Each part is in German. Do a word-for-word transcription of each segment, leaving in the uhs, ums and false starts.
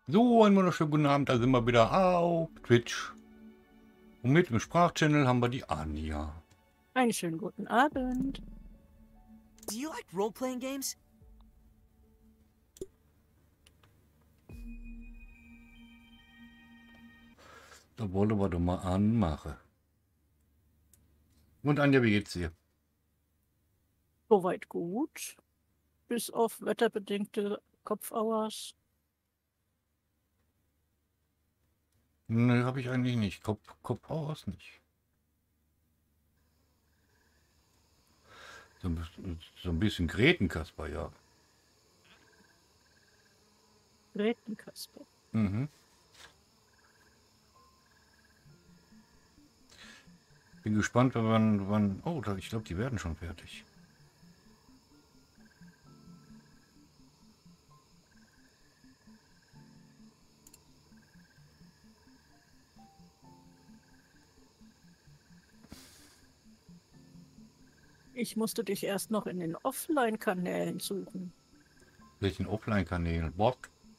So, einen wunderschönen guten Abend, da sind wir wieder auf Twitch. Und mit dem Sprachchannel haben wir die Anja. Einen schönen guten Abend. Do you like role-playing games? Da wollen wir doch mal anmachen. Und Anja, wie geht's dir? Soweit gut. Bis auf wetterbedingte Kopfauers. Ne, habe ich eigentlich nicht. Kopf, Kopf aus nicht. So, ein- so ein bisschen Gretenkasper, ja. Rätenkasper. Mhm. Bin gespannt, wann, wann... Oh, da, ich glaube, die werden schon fertig. Ich musste dich erst noch in den Offline-Kanälen suchen. Welchen Offline-Kanälen? What?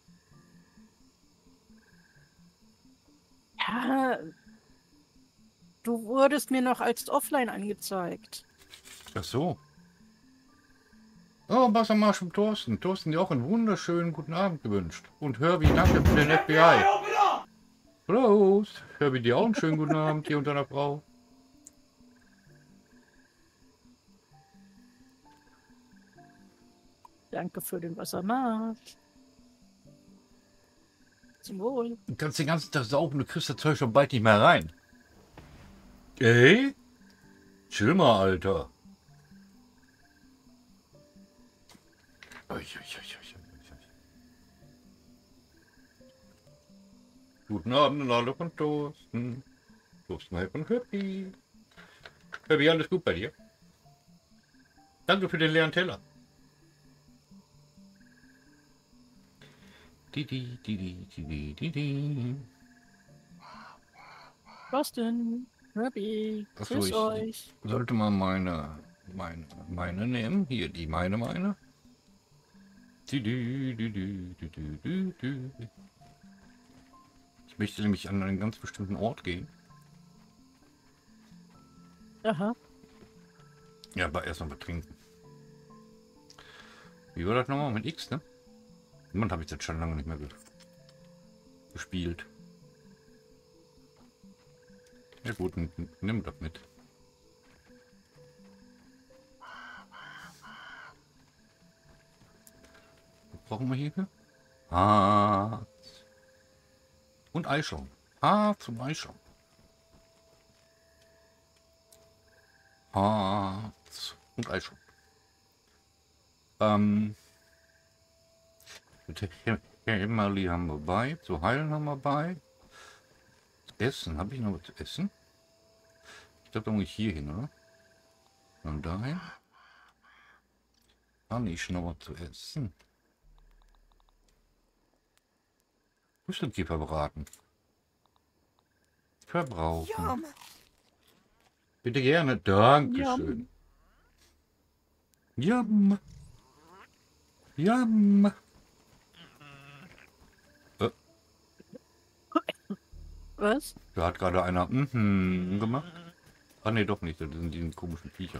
Ja, du wurdest mir noch als Offline angezeigt. Ach so. Oh, Wassermarsch und Thorsten. Thorsten dir auch einen wunderschönen guten Abend gewünscht. Und Herbie, danke für den F B I. Prost. Herbie, dir auch einen schönen guten Abend hier unter der Frau. Danke für den Wassermarsch. Zum Wohl. Du kannst den ganzen Tag saufen, du kriegst das Zeug schon bald nicht mehr rein. Ey? Chill mal, Alter. Ui, ui, ui, ui, ui, ui. Guten Abend, alle von Thorsten. Thorsten halt von Herbie. Herbie, alles gut bei dir? Danke für den leeren Teller. Die, die, die, die, die, die, die. Thorsten, Herbie, Ach so, grüß ich- euch. Sollte man meine, meine, meine nehmen? Hier, die meine, meine. Du, du, du, du, du, du, du, du. Ich möchte nämlich an einen ganz bestimmten Ort gehen. Aha. Ja, aber erst mal betrinken. Wie war das nochmal mit X, ne? Mann, habe ich das schon lange nicht mehr ge gespielt. Ja gut, nimm das mit. Was brauchen wir hier? Harz. Und Eischaum. Harz und Eischaum. Harz und Eischaum. Ähm. Emily haben wir bei. Zu heilen haben wir bei. Essen. Habe ich noch was zu essen? Ich glaube, da muss ich hier hin, oder? Und dahin. Kann ich noch was zu essen? Rüsselkäfer braten. Verbrauchen. Yum! Bitte gerne. Dankeschön. Yum. Yum. Äh, Was? da hat gerade einer mhm gemacht. Ah ne, doch nicht. Das sind die komischen Viecher.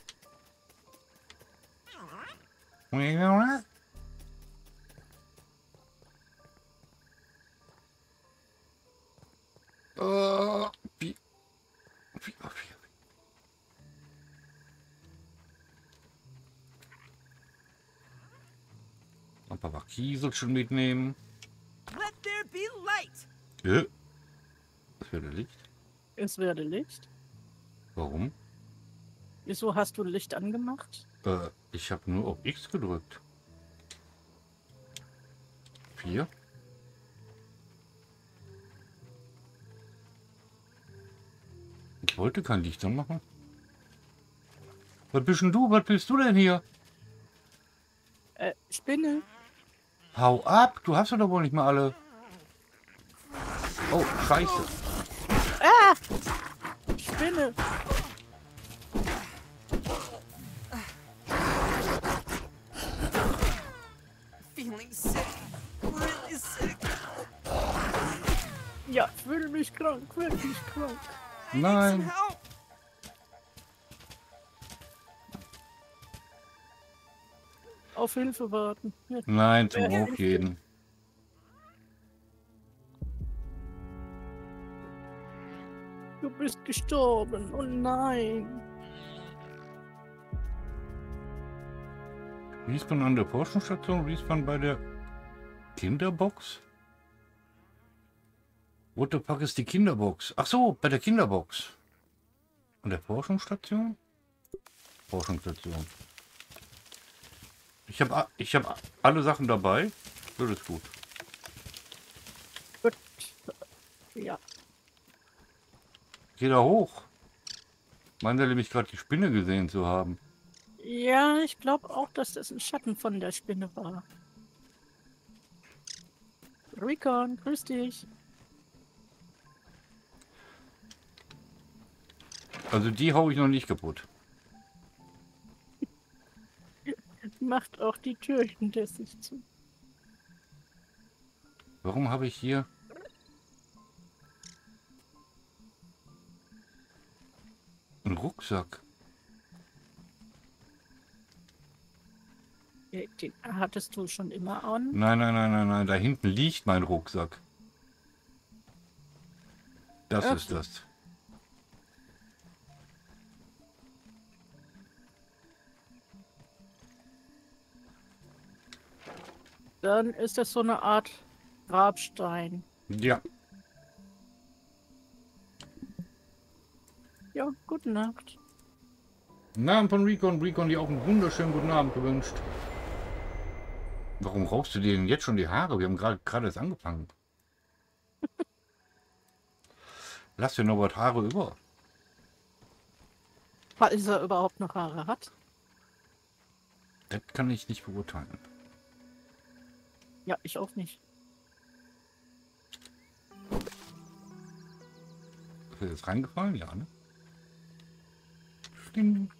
Äh, wie, wie, wie. Ein paar Kiesel schon mitnehmen. Let there be light! Ja. Das wäre Licht. Es werde Licht. Warum? Wieso hast du Licht angemacht? Äh, ich habe nur auf X gedrückt. Vier. Ich wollte kein Licht anmachen. Was bist denn du? Was bist du denn hier? Äh, Spinne. Hau ab! Du hast doch wohl nicht mal alle. Oh, scheiße. Ah! Spinne. Feeling sick. Really sick. Ja, fühle mich krank, wirklich krank. Nein. Some help. Auf Hilfe warten. Ja, Nein, zum wer Hof hilft gehen. Du bist gestorben. Oh nein. Respawn an der Forschungsstation, Respawn bei der Kinderbox? What the fuck ist die Kinderbox? Ach so, bei der Kinderbox. An der Forschungsstation? Forschungsstation. Ich habe ich hab alle Sachen dabei. Das ist gut. Gut. Ja. Geh da hoch. Meint er nämlich gerade die Spinne gesehen zu haben. Ja, ich glaube auch, dass das ein Schatten von der Spinne war. Recon, grüß dich. Also die hau ich noch nicht kaputt. Macht auch die Tür hinter sich zu. Warum habe ich hier... einen Rucksack? Ja, den hattest du schon immer an. Nein, nein, nein, nein, nein. Da hinten liegt mein Rucksack. Das Ach ist so. das. Dann ist das so eine Art Grabstein. Ja. Ja, gute Nacht. Namen von Recon. Recon, die auch einen wunderschönen guten Abend gewünscht. Warum rauchst du dir denn jetzt schon die Haare? Wir haben gerade gerade erst angefangen. Lass dir noch was Haare über. Falls er überhaupt noch Haare hat. Das kann ich nicht beurteilen. Ja, ich auch nicht. Ist dir jetzt reingefallen? Ja, ne? Stimmt.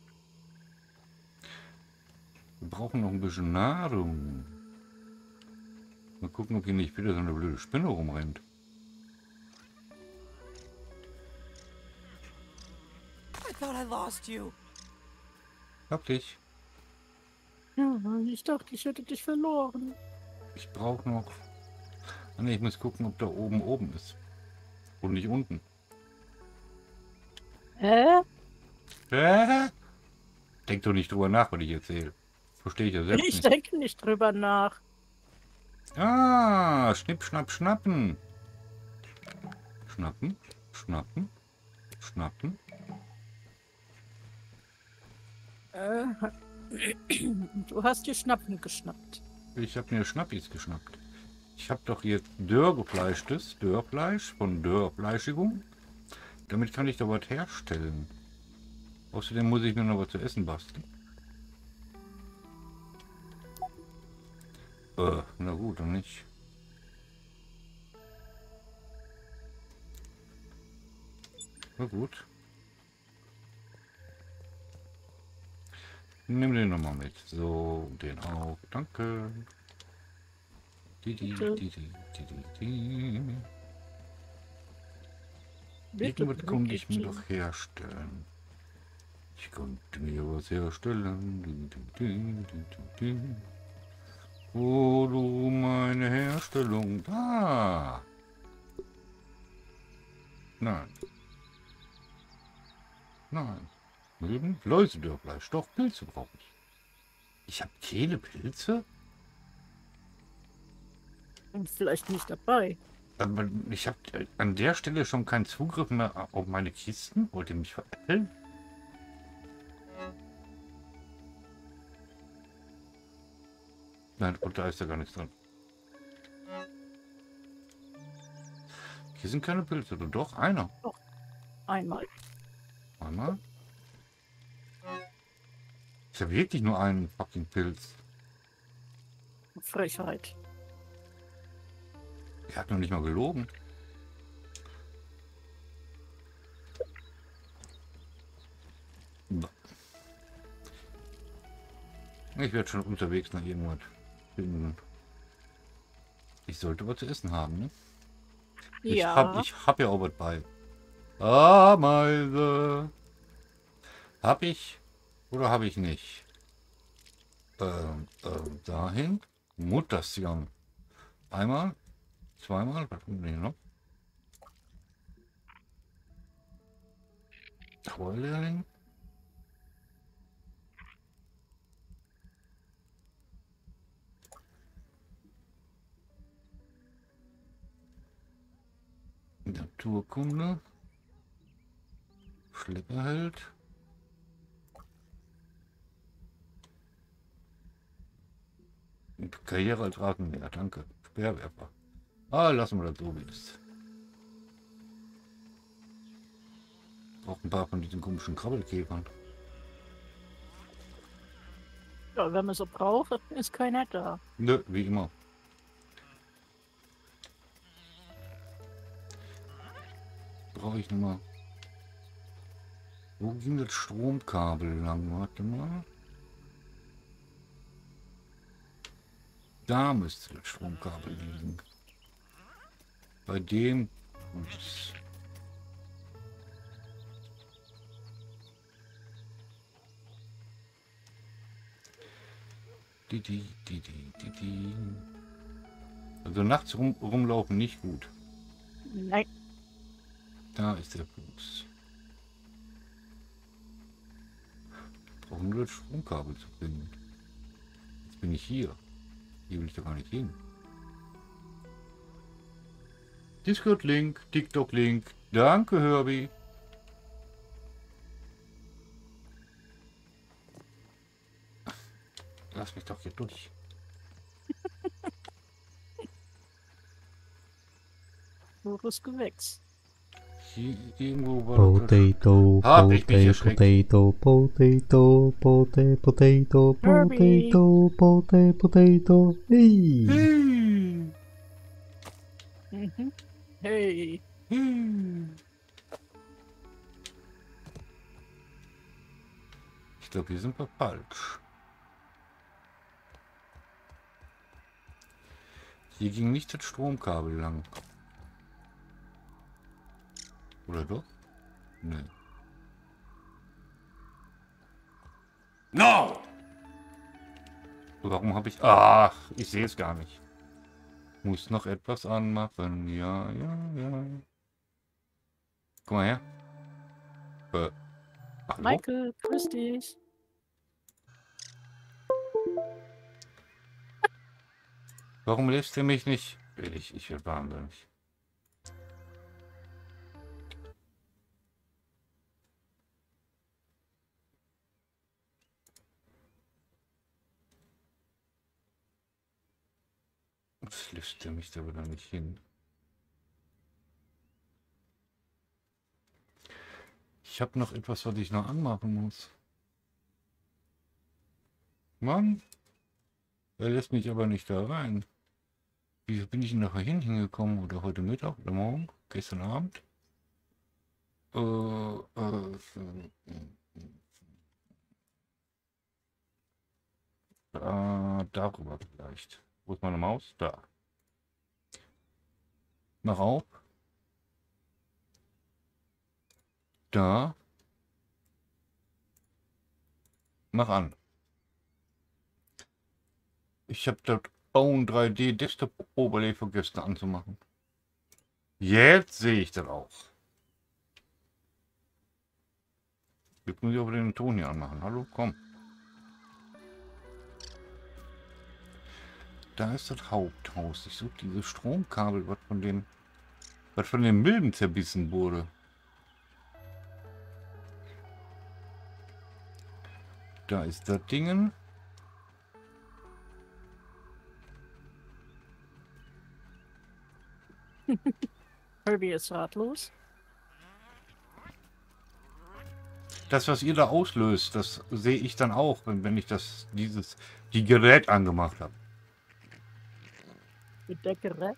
Wir brauchen noch ein bisschen Nahrung. Mal gucken, ob hier nicht wieder so eine blöde Spinne rumrennt. I thought I lost you. Hab dich. Ja, ich dachte, ich hätte dich verloren. Ich brauche noch... Ah, ne, ich muss gucken, ob da oben oben ist. Und nicht unten. Hä? Hä? Denk doch nicht drüber nach, was ich erzähle. Verstehe ich ja selbst Ich nicht. denke nicht drüber nach. Ah, schnipp, schnapp, schnappen. Schnappen, schnappen, schnappen. Äh, du hast dir Schnappen geschnappt. Ich habe mir Schnappis geschnappt. Ich habe doch hier Dörrgefleischtes, Dörrfleisch von Dörrfleischigung. Damit kann ich doch was herstellen. Außerdem muss ich mir noch was zu essen basteln. Äh, na gut, dann nicht. Na gut. Nimm den nochmal mit. So, den auch. Danke. Die, die, die, die, die, die, die. Bitte, Irgendwas konnte ich mir bitte. doch herstellen. Ich konnte mir was herstellen. Ding, ding, ding, ding, ding, ding. Wo du meine Herstellung? Da. Nein. Nein. Milben? Läusedörrfleisch. Doch, Pilze brauche ich. Ich habe keine Pilze? Und vielleicht nicht dabei. Aber ich habe an der Stelle schon keinen Zugriff mehr auf meine Kisten. Wollt ihr mich veräppeln? Nein, und da ist ja gar nichts drin. Hier sind keine Pilze, oder doch? Einer. Einmal. Einmal. Ich habe wirklich nur einen fucking Pilz. Frechheit. Er hat noch nicht mal gelogen. Ich werde schon unterwegs nach irgendwas finden. Ich sollte was zu essen haben, ne? Ich hab, Ja. ich hab ja auch was bei. Ameise. Hab ich oder habe ich nicht? Ähm, ähm, dahin. Mutterstian. Einmal, zweimal, was kommt denn hier noch? Treulehrling. Naturkunde. Schlepperheld. Karriere als Rasenmäher, danke. Speerwerfer. Ah, lassen wir das so wie es ist. Braucht ein paar von diesen komischen Krabbelkäfern. Ja, wenn man so braucht, ist keiner da. Nö, wie immer. Brauche ich nochmal. Wo ging das Stromkabel lang? Warte mal. Da müsste das Stromkabel liegen. Bei dem. Ups. Die, die, die, die, die, die. Also nachts rum, rumlaufen nicht gut. Nein. Da ist der Fuß. Brauchen nur das Stromkabel zu finden. Jetzt bin ich hier. Hier will ich doch gar nicht hin. Discord-Link, TikTok-Link. Danke, Herbie. Lass mich doch hier durch. Pures Gewächs. Hier irgendwo war das- Potato, Hab ich mich potato, erschreckt. potato, potato, potato, potato, Herbie. potato, potato, potato. Hey. Hm. Mhm. Hey. Hm. Ich glaube, hier sind wir falsch. Hier ging nicht das Stromkabel lang. Oder doch? Nee. No! Warum habe ich... Ach, ich sehe es gar nicht. Muss noch etwas anmachen. Ja, ja, ja. Guck mal her. Äh. Hallo? Michael, grüß dich. Warum lässt er mich nicht? Ich, ich werde wahnsinnig. Das lässt er mich da wieder nicht hin. Ich habe noch etwas, was ich noch anmachen muss. Mann. Er lässt mich aber nicht da rein. Wieso bin ich denn nachher hingekommen? Oder heute Mittag oder morgen? Gestern Abend? Äh, äh, äh, darüber vielleicht. Wo ist meine Maus? Da. Mach auf. Da. Mach an. Ich habe das Own drei D Desktop Overlay vergessen anzumachen. Jetzt sehe ich das auch. Jetzt muss ich aber den Ton hier anmachen. Hallo, komm. Da ist das Haupthaus. Ich suche dieses Stromkabel, was von dem, was von den Milben zerbissen wurde. Da ist das Dingen. Herbie ist ratlos. Das, was ihr da auslöst, das sehe ich dann auch, wenn, wenn ich das, dieses, die Gerät angemacht habe. Mit der Gerät.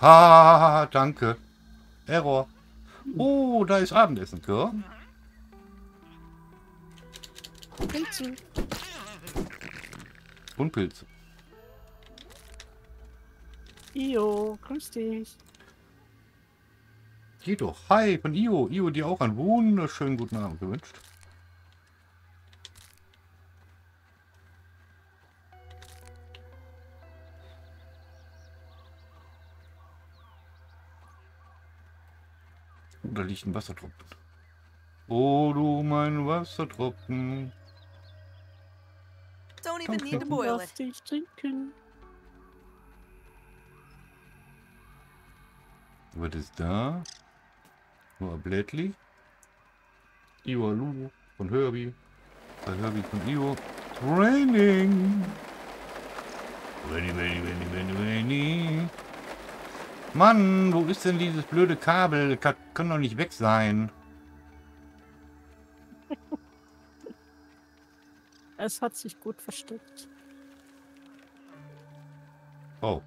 Ha, danke. Error. Oh, da ist Abendessen, gell? Pilze. Und Pilze. Io, grüß dich. Geht doch. Hi, von Io. Io, dir auch einen wunderschönen guten Abend gewünscht. Oh, da liegt ein Wassertropfen. Oh, du mein Wassertropfen. Don't even need to Okay. boil Lass it. dich trinken. Was ist da? Nur ein Blättli. Io Lulu von Herbie. Bei Herbie von Io. Training. Rainy, rainy, rainy, rainy, rainy. Mann, wo ist denn dieses blöde Kabel? Kann, kann doch nicht weg sein. Es hat sich gut versteckt. Oh.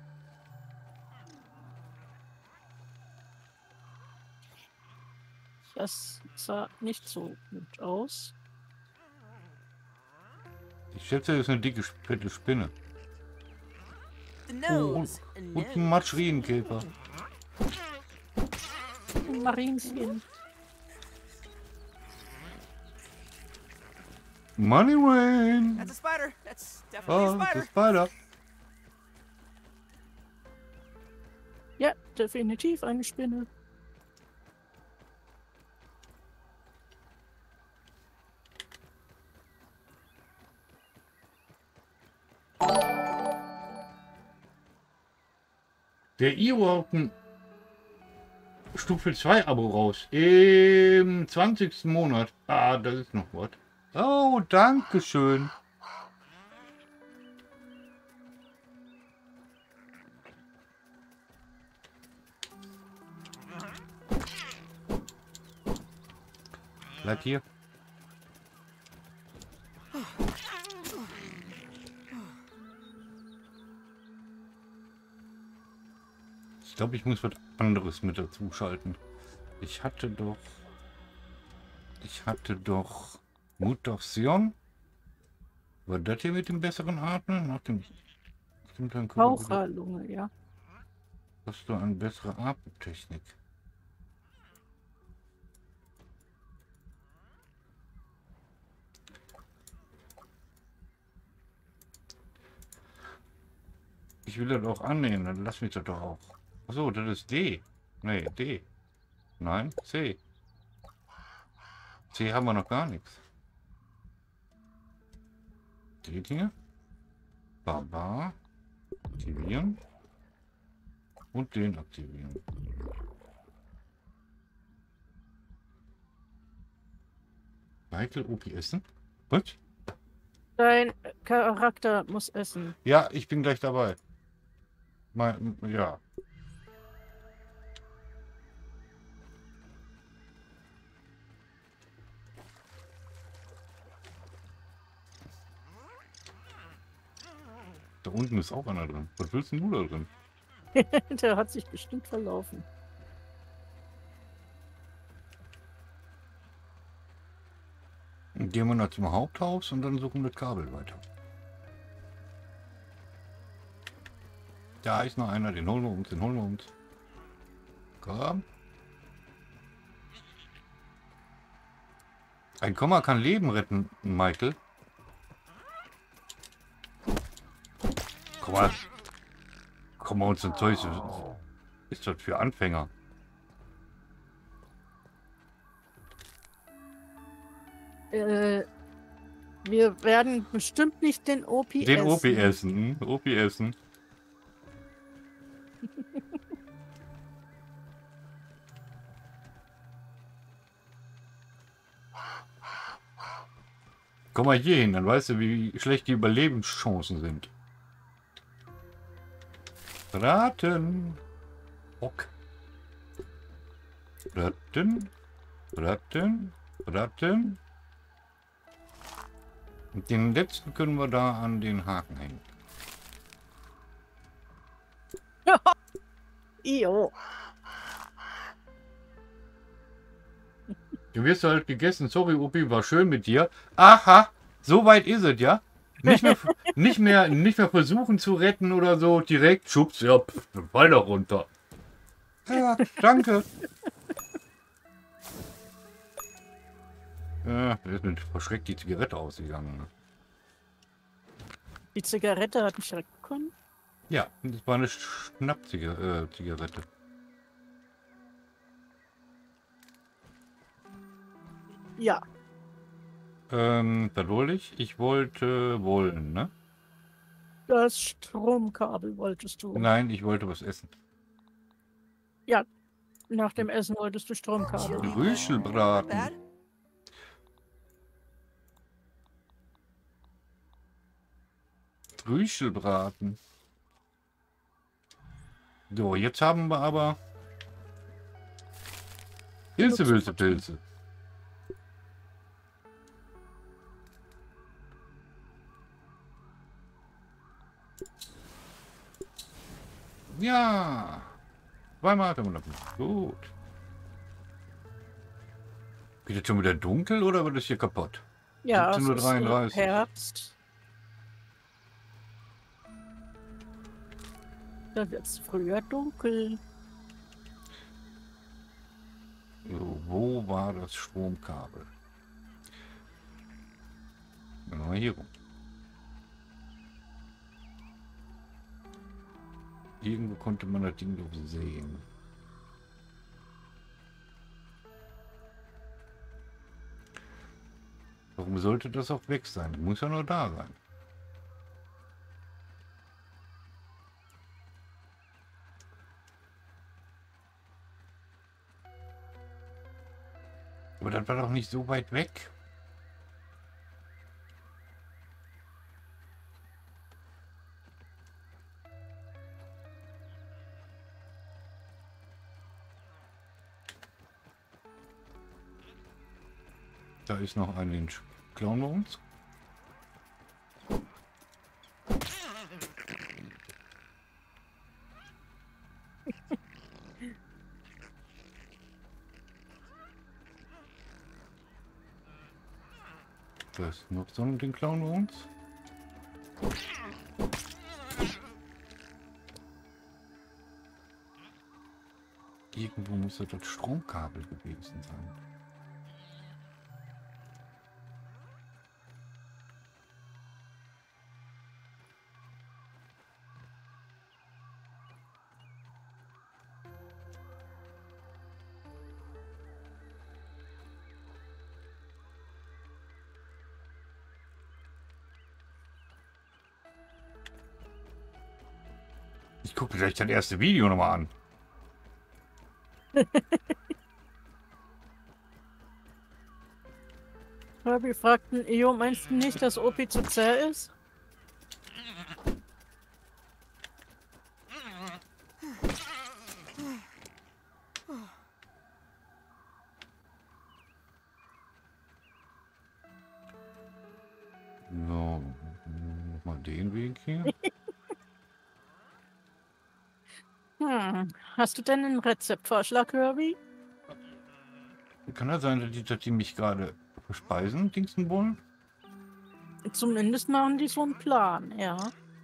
Das sah nicht so gut aus. Ich schätze, das ist eine dicke, fette Spinne. The Oh, nose. A und nose. ein Matschrienkäfer. Ein Marienchen. Money Rain. That's a spider. That's definitely Oh, a das spider. ist Spider. Ja, definitiv eine Spinne. Der Io haut ein Stufe zwei Abo raus. Im zwanzigsten Monat. Ah, das ist noch was. Oh, danke schön. Bleib hier. Ich glaube, ich muss was anderes mit dazu schalten. Ich hatte doch... Ich hatte doch... Mutation. War das hier mit dem besseren Atmen? Nach dem... Stimmt, dann können wir wieder- Raucherlunge, ja. Hast du eine bessere Atemtechnik? Ich will das auch annehmen, dann lass mich das doch auch. Achso, das ist D. Nee, D. Nein, C. C haben wir noch gar nichts. Die Dinge. Barbar. Aktivieren. Und den aktivieren. Michael O P essen? Was? Dein Charakter muss essen. Ja, ich bin gleich dabei. Mein, ja. Da unten ist auch einer drin. Was willst denn du da drin? Der hat sich bestimmt verlaufen. Gehen wir noch zum Haupthaus und dann suchen wir das Kabel weiter. Da ist noch einer, den holen wir uns, den holen wir uns. Komm. Ein Komma kann Leben retten, Michael. Komm mal. Komm mal uns ein Zeug. Ist das für Anfänger? Äh, wir werden bestimmt nicht den O P Den essen. O P essen. Hm? O P essen. Komm mal hier hin, dann weißt du, wie schlecht die Überlebenschancen sind. Ratten. Bock. Ratten. Ratten. Ratten. Und den letzten können wir da an den Haken hängen. Io. Du wirst halt gegessen. Sorry, Opi, war schön mit dir. Aha. So weit ist es, ja? Nicht mehr, nicht mehr, nicht mehr versuchen zu retten oder so. Direkt schubst, ja, pff, weiter runter. Ja, danke. Ja, da ist mit verschreckt die Zigarette ausgegangen. Die Zigarette hat mich direkt bekommen. Ja, das war eine Schnappzigarette. Ja, Ähm, was wollte ich? Ich wollte wollen, ne? das Stromkabel wolltest du. Nein, ich wollte was essen. Nach dem Essen wolltest du Stromkabel. Rüschelbraten. Bad? Rüschelbraten. So, jetzt haben wir aber Pilze, Pilze, Pilze. Ja. Zweimal fünfhundert. Gut. Wird jetzt schon wieder dunkel oder wird es hier kaputt? Ja, es siebzehn Uhr ist dreiunddreißig. äh, Herbst. Da wird es früher dunkel. So, wo war das Stromkabel? Mal hier rum. Irgendwo konnte man das Ding doch sehen. Warum sollte das auch weg sein? Muss ja nur da sein. Aber das war doch nicht so weit weg. Da ist noch ein Lynch. Klauen wir uns? Da ist noch so ein Ding, klauen wir uns. Irgendwo muss das, das Stromkabel gewesen sein. Ich gucke gleich das erste Video nochmal an. Herbie fragten, Eo, meinst du nicht, dass Opi zu zäh ist? So, mal den Weg hier. Hm. Hast du denn einen Rezeptvorschlag, Herbie? Kann das sein, dass die, dass die mich gerade verspeisen, Dingsen wollen? Zumindest machen die so einen Plan, ja.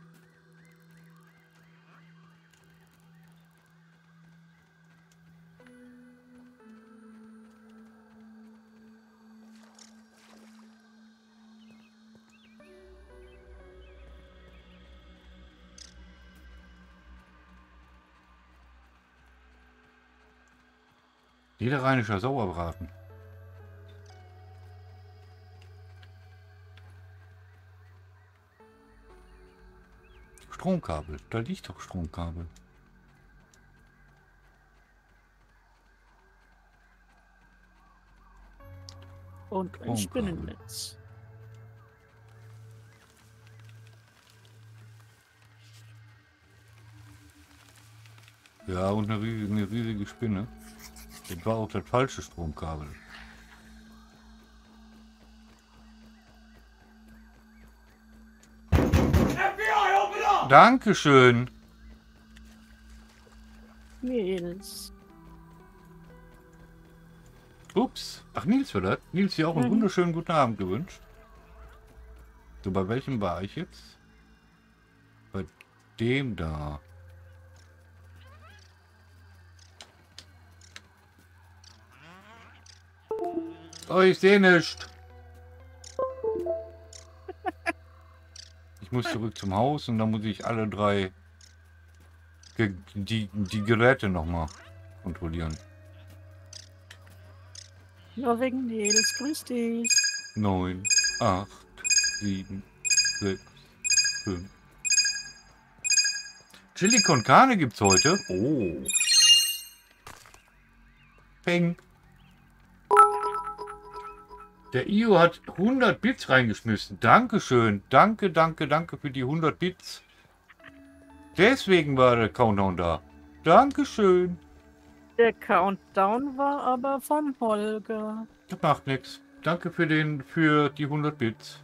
Niederrheinischer Sauerbraten. Stromkabel. Da liegt doch Stromkabel. Und ein Stromkabel. Spinnennetz. Ja, und eine riesige, eine riesige Spinne. Das war auch das falsche Stromkabel. Dankeschön. Nils. Ups. Ach, Nils war das. Nils dir auch einen Mhm. wunderschönen guten Abend gewünscht. So, bei welchem war ich jetzt? Bei dem da. Oh, ich sehe nicht. Ich muss zurück zum Haus und dann muss ich alle drei Ge die, die Geräte nochmal kontrollieren. Nur wegen Nils. Grüß dich. Neun, acht, sieben, sechs, fünf. Chili con Carne gibt's heute. Oh. Peng. Der Io hat hundert Bits reingeschmissen. Dankeschön. Danke, danke, danke für die hundert Bits. Deswegen war der Countdown da. Dankeschön. Der Countdown war aber vom Holger. Das macht nichts. Danke für den, für die hundert Bits.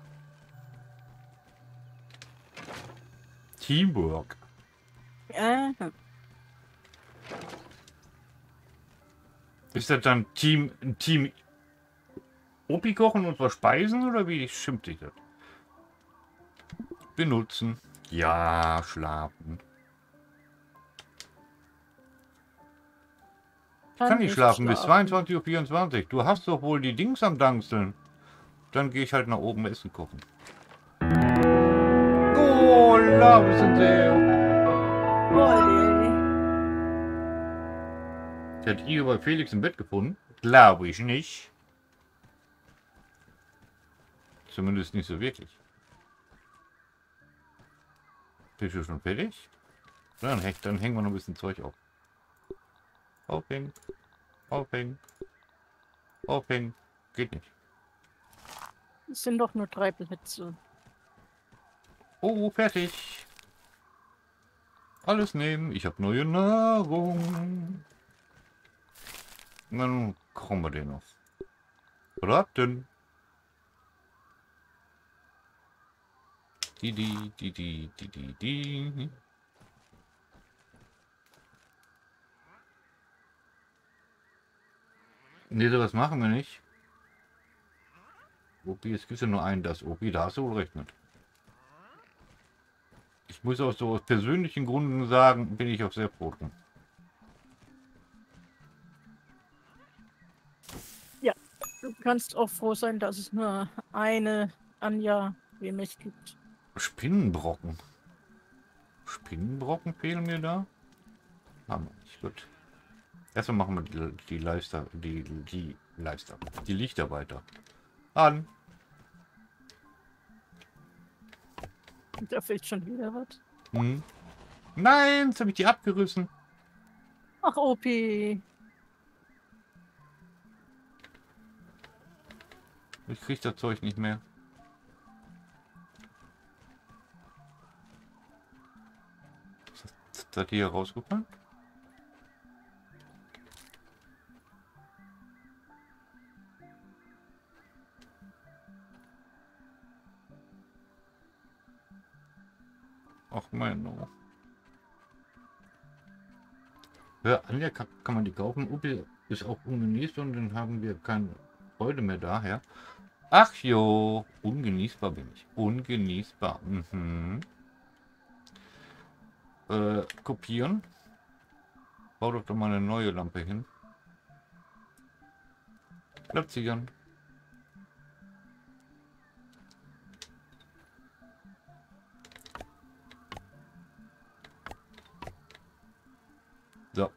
Teamwork. Äh, Ist das dann Team, Team Opi kochen und verspeisen oder wie schimpft sich das? Benutzen. Ja, schlafen. Kann nicht schlafen bis zweiundzwanzig Uhr vierundzwanzig. Du hast doch wohl die Dings am Dangseln. Dann gehe ich halt nach oben essen kochen. Oh, Love sind sehr. Olli. Der hat ihr bei Felix im Bett gefunden? Glaube ich nicht. Zumindest nicht so wirklich. Bist du schon fertig? Dann, dann hängen wir noch ein bisschen Zeug auf. Aufhängen. Aufhängen. Aufhängen. Geht nicht. Es sind doch nur drei Plätze. Oh, fertig. Alles nehmen. Ich habe neue Nahrung. Dann kommen wir den noch. Braten. Die, die, die, die, die, die, die. Nee, sowas machen wir nicht. Opi, es gibt ja nur einen, das Opi, da hast du wohl recht mit. Ich muss auch so aus persönlichen Gründen sagen, bin ich auch sehr froh drum. Ja, du kannst auch froh sein, dass es nur eine Anja wie mich gibt. Spinnenbrocken. Spinnenbrocken fehlen mir da? Haben wir nicht. Gut. Erstmal machen wir die, die Leister, die, die Leister, die Lichter weiter. An. Da fehlt schon wieder was. Hm. Nein, jetzt habe ich die abgerissen. Ach, Opi. Ich krieg das Zeug nicht mehr. Ist das hier rausgefallen? Ach Menno. Ja, Anja kann, kann man die kaufen. Upi ist auch ungenießbar und dann haben wir keine Freude mehr daher. Ach jo, ungenießbar bin ich. Ungenießbar. Mhm. Äh, kopieren. Bau doch doch mal eine neue Lampe hin. Platzieren. So.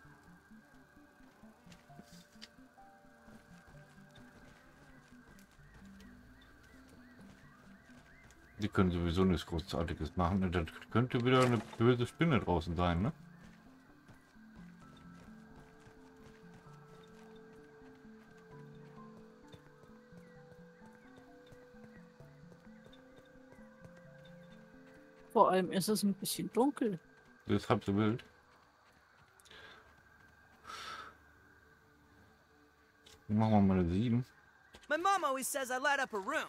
Die können sowieso nichts Großartiges machen. Das könnte wieder eine böse Spinne draußen sein, ne? Vor allem ist es ein bisschen dunkel. Das ist halb so wild. Machen wir mal eine sieben. My mom always says I light up a room.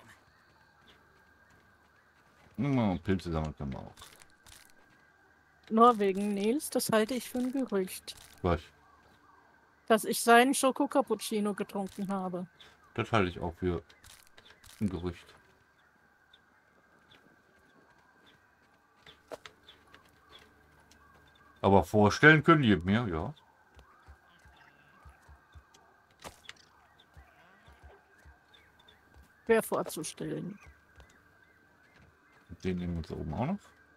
Mal Pilze sammeln können wir auch. Nur wegen Nils, das halte ich für ein Gerücht. Was? Dass ich seinen Schoko-Cappuccino getrunken habe. Das halte ich auch für ein Gerücht. Aber vorstellen können die mir, ja. Schwer vorzustellen. Den nehmen wir uns da oben auch noch.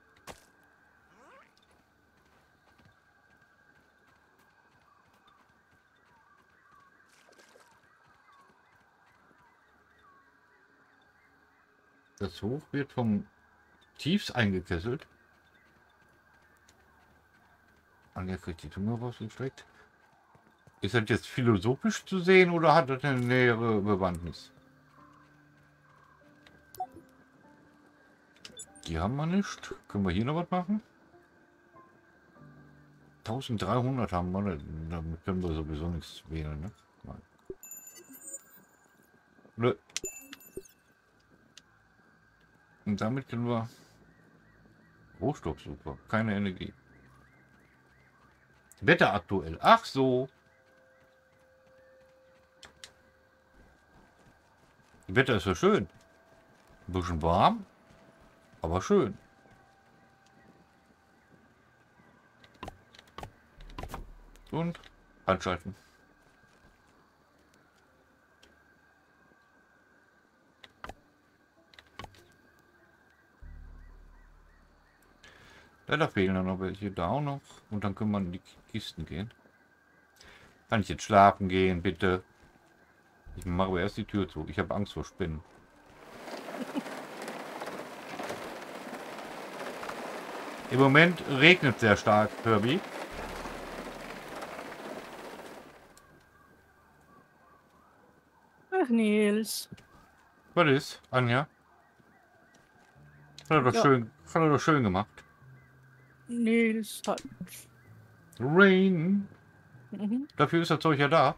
Das Hoch wird vom Tiefs eingekesselt. Anja kriegt die Zunge rausgestreckt. Ist das jetzt philosophisch zu sehen oder hat das eine nähere Bewandtnis? Die haben wir nicht. Können wir hier noch was machen? eintausenddreihundert haben wir. Damit können wir sowieso nichts wählen, ne? Nein. Nö. Und damit können wir Rohstoffsuche. Keine Energie. Wetter aktuell. Ach so. Wetter ist ja schön. Ein bisschen warm, aber schön. Und anschalten. Ja, da fehlen dann noch welche. Da auch noch. Und dann können wir in die Kisten gehen. Kann ich jetzt schlafen gehen, bitte? Ich mache aber erst die Tür zu. Ich habe Angst vor Spinnen. Im Moment regnet sehr stark, Kirby. Ach, Nils. Was ist, Anja? Hat er doch, Ja. schön, hat er doch schön gemacht. Nils hat. Rain. Mhm. Dafür ist das Zeug ja da.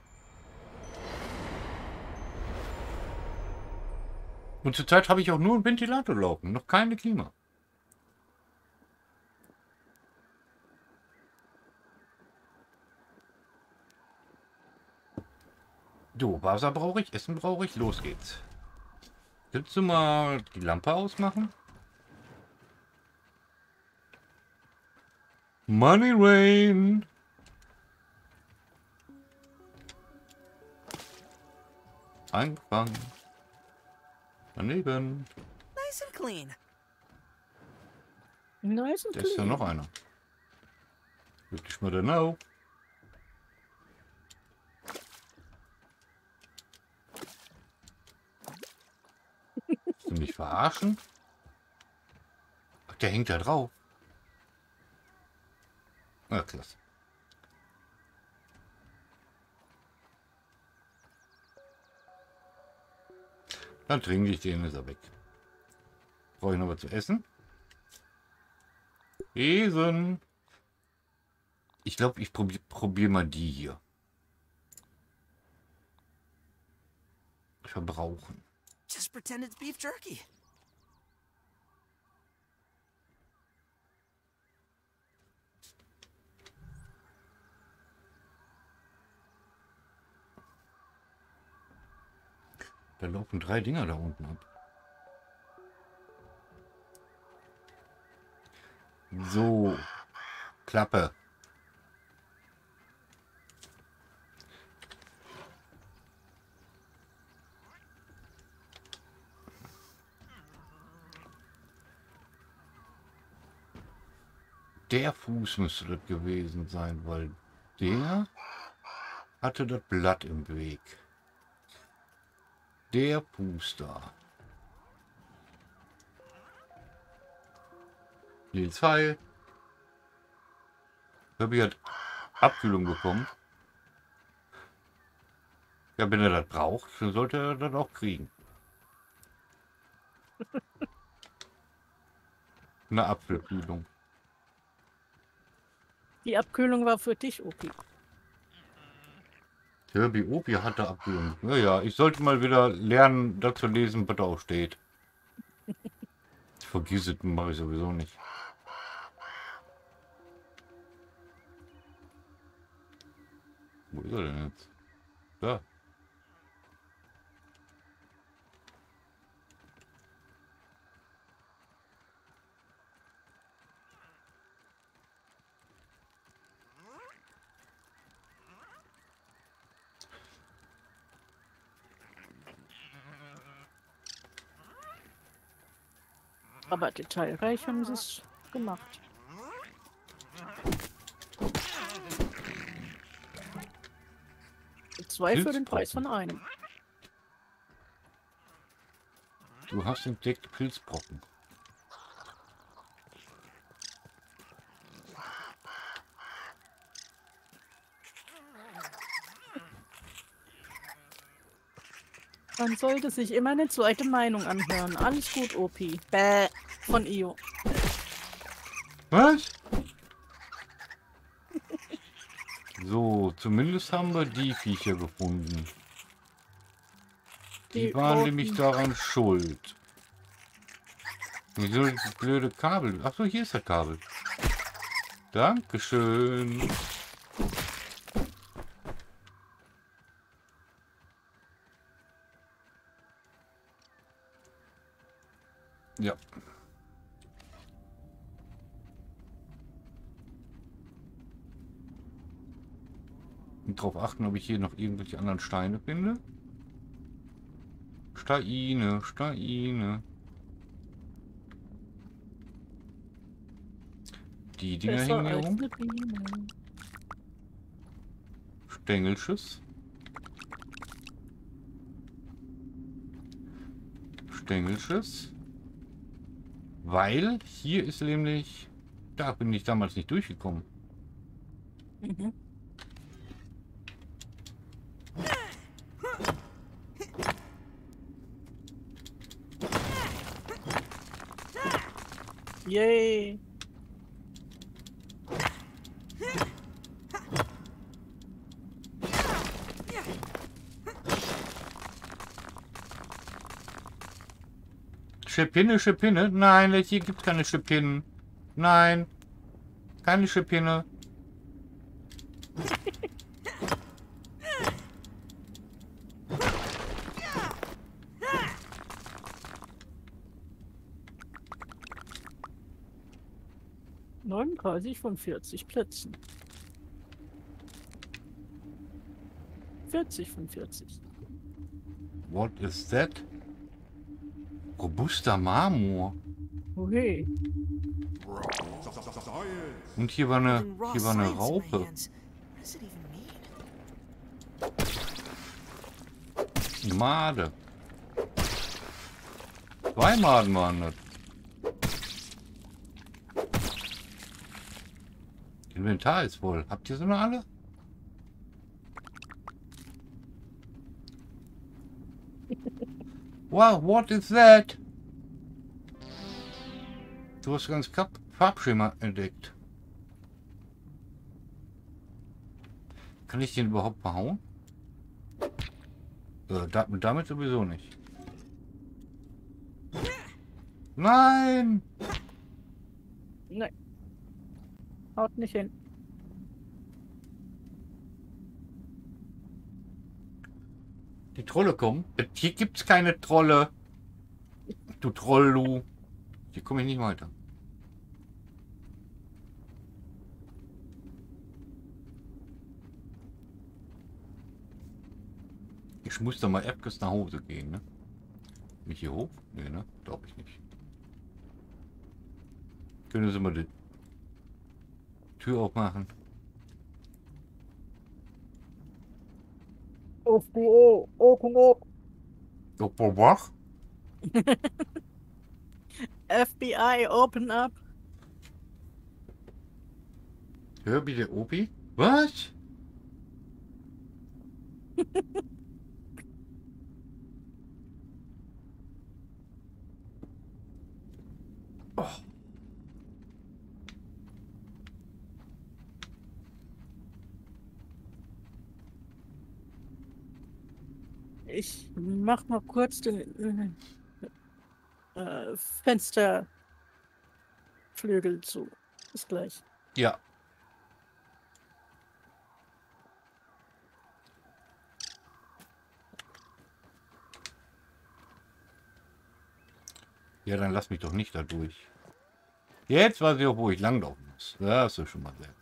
Und zurzeit habe ich auch nur einen Ventilator laufen, noch keine Klima. So, Wasser brauche ich, Essen brauche ich, los geht's. Willst du mal die Lampe ausmachen? Money Rain! Angefangen. Daneben. Nice and clean. Nice und Da ist ja clean. noch einer. Wirklich mal genau. Willst du mich verarschen? Ach, der hängt da drauf. Na, klasse. Dann trinke ich den, ist er weg. Brauche ich noch was zu essen? Besen. Ich glaube, ich probiere probier mal die hier. Verbrauchen. Just pretend it's beef jerky. Da laufen drei Dinger da unten ab. So. Klappe. Der Fuß müsste das gewesen sein, weil der hatte das Blatt im Weg. Der Fuß da. Nils Heil. Kirby hat Abkühlung bekommen. Ja, wenn er das braucht, dann sollte er das auch kriegen. Eine Apfelkühlung. Die Abkühlung war für dich, Opi. Kirby Opi hatte Abkühlung. Ja, ja, ich sollte mal wieder lernen, das zu lesen, was da auch steht. Ich vergiss es, mache ich sowieso nicht. Wo ist er denn jetzt? Da. Aber detailreich haben sie es gemacht. Zwei für den Preis von einem. Du hast entdeckt Pilzbrocken. Man sollte sich immer eine zweite Meinung anhören. Alles gut, O P. Bäh. Von Io. Was? So, zumindest haben wir die Viecher gefunden. Die, Die waren roten. nämlich daran schuld. Wieso das blöde Kabel? Achso, hier ist das Kabel. Dankeschön. Ja. Und darauf achten, ob ich hier noch irgendwelche anderen Steine finde. Steine, Steine. Die Dinger Besser hängen hier als rum. eine Biene. Stängelschiss. Stängelschiss. Weil hier ist nämlich... Da bin ich damals nicht durchgekommen. Mhm. Yay. Schipinne, Schipinne? Nein, hier gibt es keine Schipinnen. Nein. Keine Schipinne. neununddreißig von vierzig Plätzen. vierzig von vierzig. What is that? Robuster Marmor. Okay. Und hier war eine, Holding raw hier war eine science in my Raupe. hands. What does it even mean? Made. Zwei Maden waren das. Inventar ist voll. Habt ihr so noch alle? Wow, what is that? Du hast ganz Kap Farbschema entdeckt. Kann ich den überhaupt behauen? Äh, da, damit sowieso nicht. Nein! Nein. Haut nicht hin. Die Trolle kommen. Hier gibt's keine Trolle. Du Troll, du. Hier komme ich nicht weiter. Ich muss da mal erst nach Hause gehen, ne? Mich hier hoch? Nee, ne? Glaube ich nicht. Können Sie mal die Tür aufmachen? F B I, open up. Wach? F B I, open up. Hör bitte, Opi. Was? Oh. Ich mach mal kurz den äh, äh, Fensterflügel zu. Bis gleich. Ja. Ja, dann lass mich doch nicht da durch. Jetzt weiß ich auch, wo ich langlaufen muss. Das ist schon mal sehr.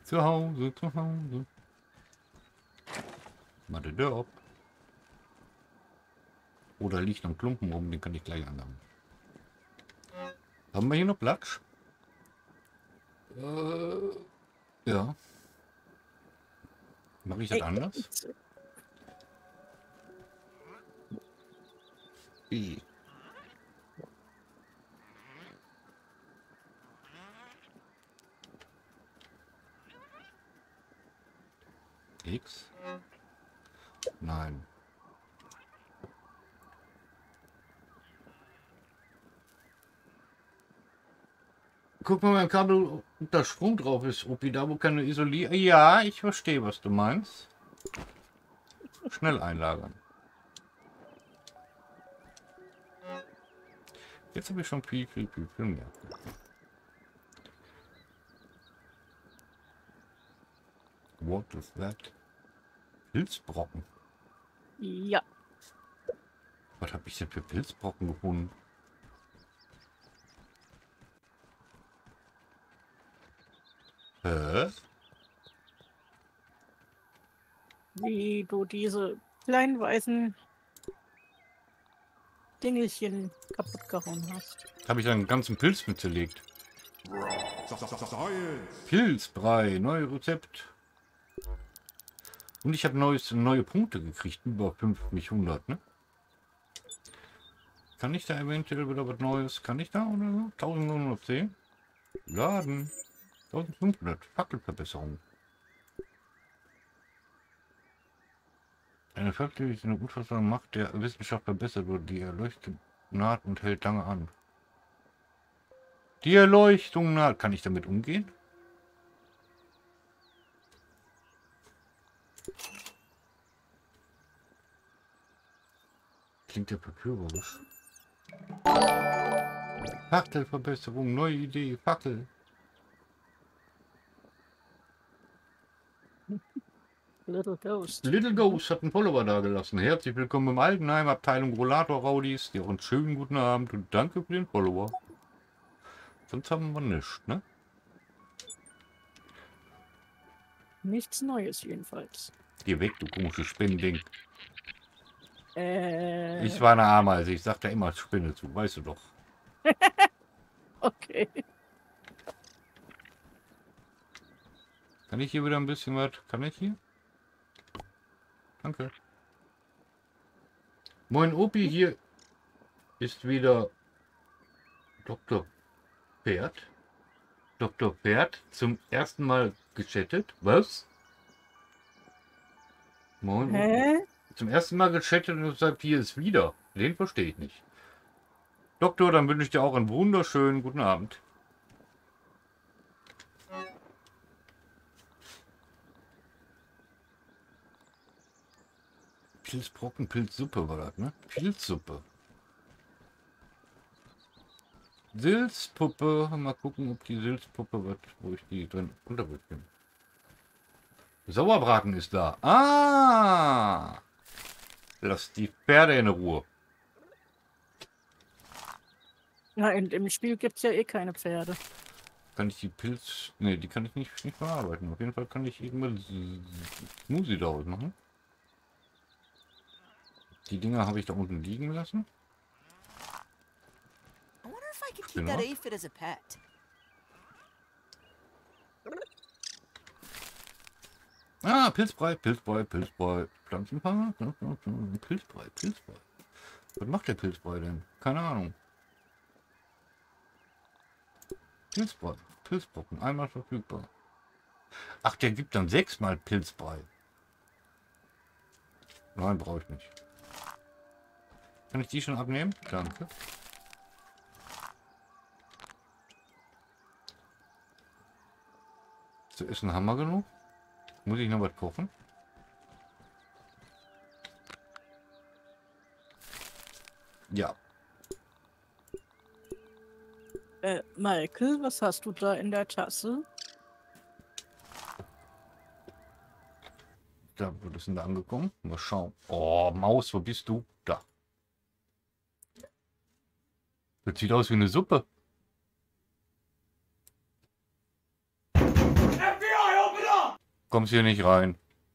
Zu Hause, zu Hause. Mal die Tür ab. Oder liegt noch ein Klumpen rum, den kann ich gleich anhaben. Haben wir hier noch Platz? Äh, ja. Mache ich das Ey, anders? I. X? Nein. Guck mal, mein Kabel, ob da Strom drauf ist. Ob die da wo keine Isolier... Ja, ich verstehe, was du meinst. Schnell einlagern. Jetzt habe ich schon viel, viel, viel, viel mehr. What is that? Pilzbrocken. Ja. Was habe ich denn für Pilzbrocken gefunden? Hä? Wie du diese kleinen weißen Dingelchen kaputt gehauen hast. Habe ich einen ganzen Pilz mitgelegt. Pilzbrei, neues Rezept. Und ich habe neues, neue Punkte gekriegt, über fünfzig, hundert, ne? Kann ich da eventuell wieder was Neues? Kann ich da oder so? eintausendneunhundertzehn? Laden. eintausendfünfhundert. Fackelverbesserung. Eine Fackel, die eine unfassbare Macht der Wissenschaft verbessert wurde, die Erleuchtung naht und hält lange an. Die Erleuchtung naht. Kann ich damit umgehen? Klingt ja verführerisch. Fackelverbesserung, neue Idee, Fackel. Little Ghost. Little Ghost hat einen Follower da gelassen. Herzlich willkommen im Altenheim, Abteilung Rollator Raudis. Dir einen schönen guten Abend und danke für den Follower. Sonst haben wir nichts, ne? Nichts Neues jedenfalls. Geh weg, du komisches Spinnending. Äh. Ich war eine Ameise, ich sag da immer Spinne zu, weißt du doch. Okay. Kann ich hier wieder ein bisschen was? Kann ich hier? Danke. Moin Opi, hier ist wieder Doktor Pferd. Doktor Pferd zum ersten Mal gechattet. Was? Moin. Hä? Zum ersten Mal gechattet und sagt, hier ist wieder. Den verstehe ich nicht. Doktor, dann wünsche ich dir auch einen wunderschönen guten Abend. Pilzbrocken, Pilzsuppe war das, ne? Pilzsuppe. Silzpuppe. Mal gucken, ob die Silzpuppe wird, wo ich die drin unterbringe. Sauerbraten ist da. Ah! Lass die Pferde in Ruhe. Na, in dem Spiel gibt es ja eh keine Pferde. Kann ich die Pilz... Ne, die kann ich nicht, nicht verarbeiten. Auf jeden Fall kann ich irgendwas Smoothie daraus machen. Die Dinger habe ich da unten liegen lassen. I wonder if I could keep that aphid as a pet. Ah, Pilzbrei, Pilzbrei, Pilzbrei. Pflanzenfanger? Pilzbrei, Pilzbrei. Was macht der Pilzbrei denn? Keine Ahnung. Pilzbrei, Pilzbrocken, einmal verfügbar. Ach, der gibt dann sechsmal Pilzbrei. Nein, brauche ich nicht. Kann ich die schon abnehmen? Danke. Zu essen haben wir genug. Muss ich noch was kochen? Ja. Äh, Michael, was hast du da in der Tasse? Da, wo ist denn da angekommen? Mal schauen. Oh, Maus, wo bist du? Da. Das sieht aus wie eine Suppe. F B I, open Kommst hier nicht rein.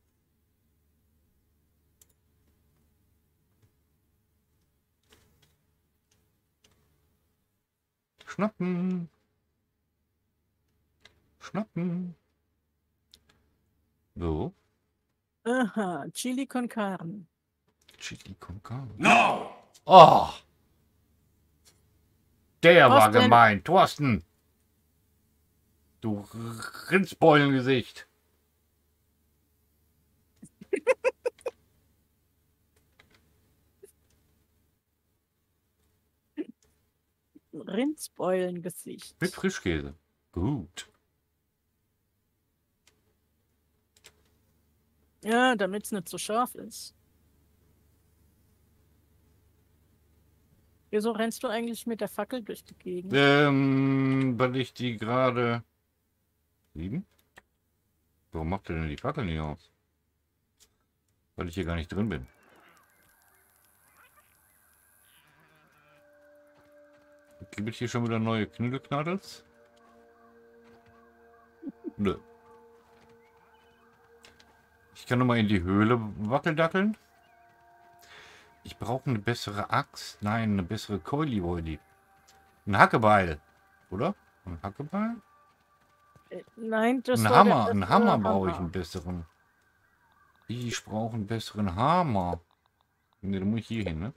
Schnappen. Schnappen. So. Aha, Chili con Carne. Chili con Carne. No! Oh! Der war Thorsten. gemein. Thorsten. Du Rindsbeulengesicht. Rindsbeulengesicht. Mit Frischkäse. Gut. Ja, damit es nicht so scharf ist. Wieso rennst du eigentlich mit der Fackel durch die Gegend? Ähm, weil ich die gerade... Sieben? Warum macht er denn die Fackel nicht aus? Weil ich hier gar nicht drin bin. Gibt es hier schon wieder neue Knüdelknadels? Nö. Ich kann noch mal in die Höhle wackeldackeln. Ich brauche eine bessere Axt. Nein, eine bessere Keuli-Woili. Ein Hackebeil. Oder? Ein Hackebeil? Äh, Nein, das Ein soll Hammer. der Einen bessere Hammer brauche ich Hammer. einen besseren. Ich brauche einen besseren Hammer. Ne, da muss ich hier hin, ne?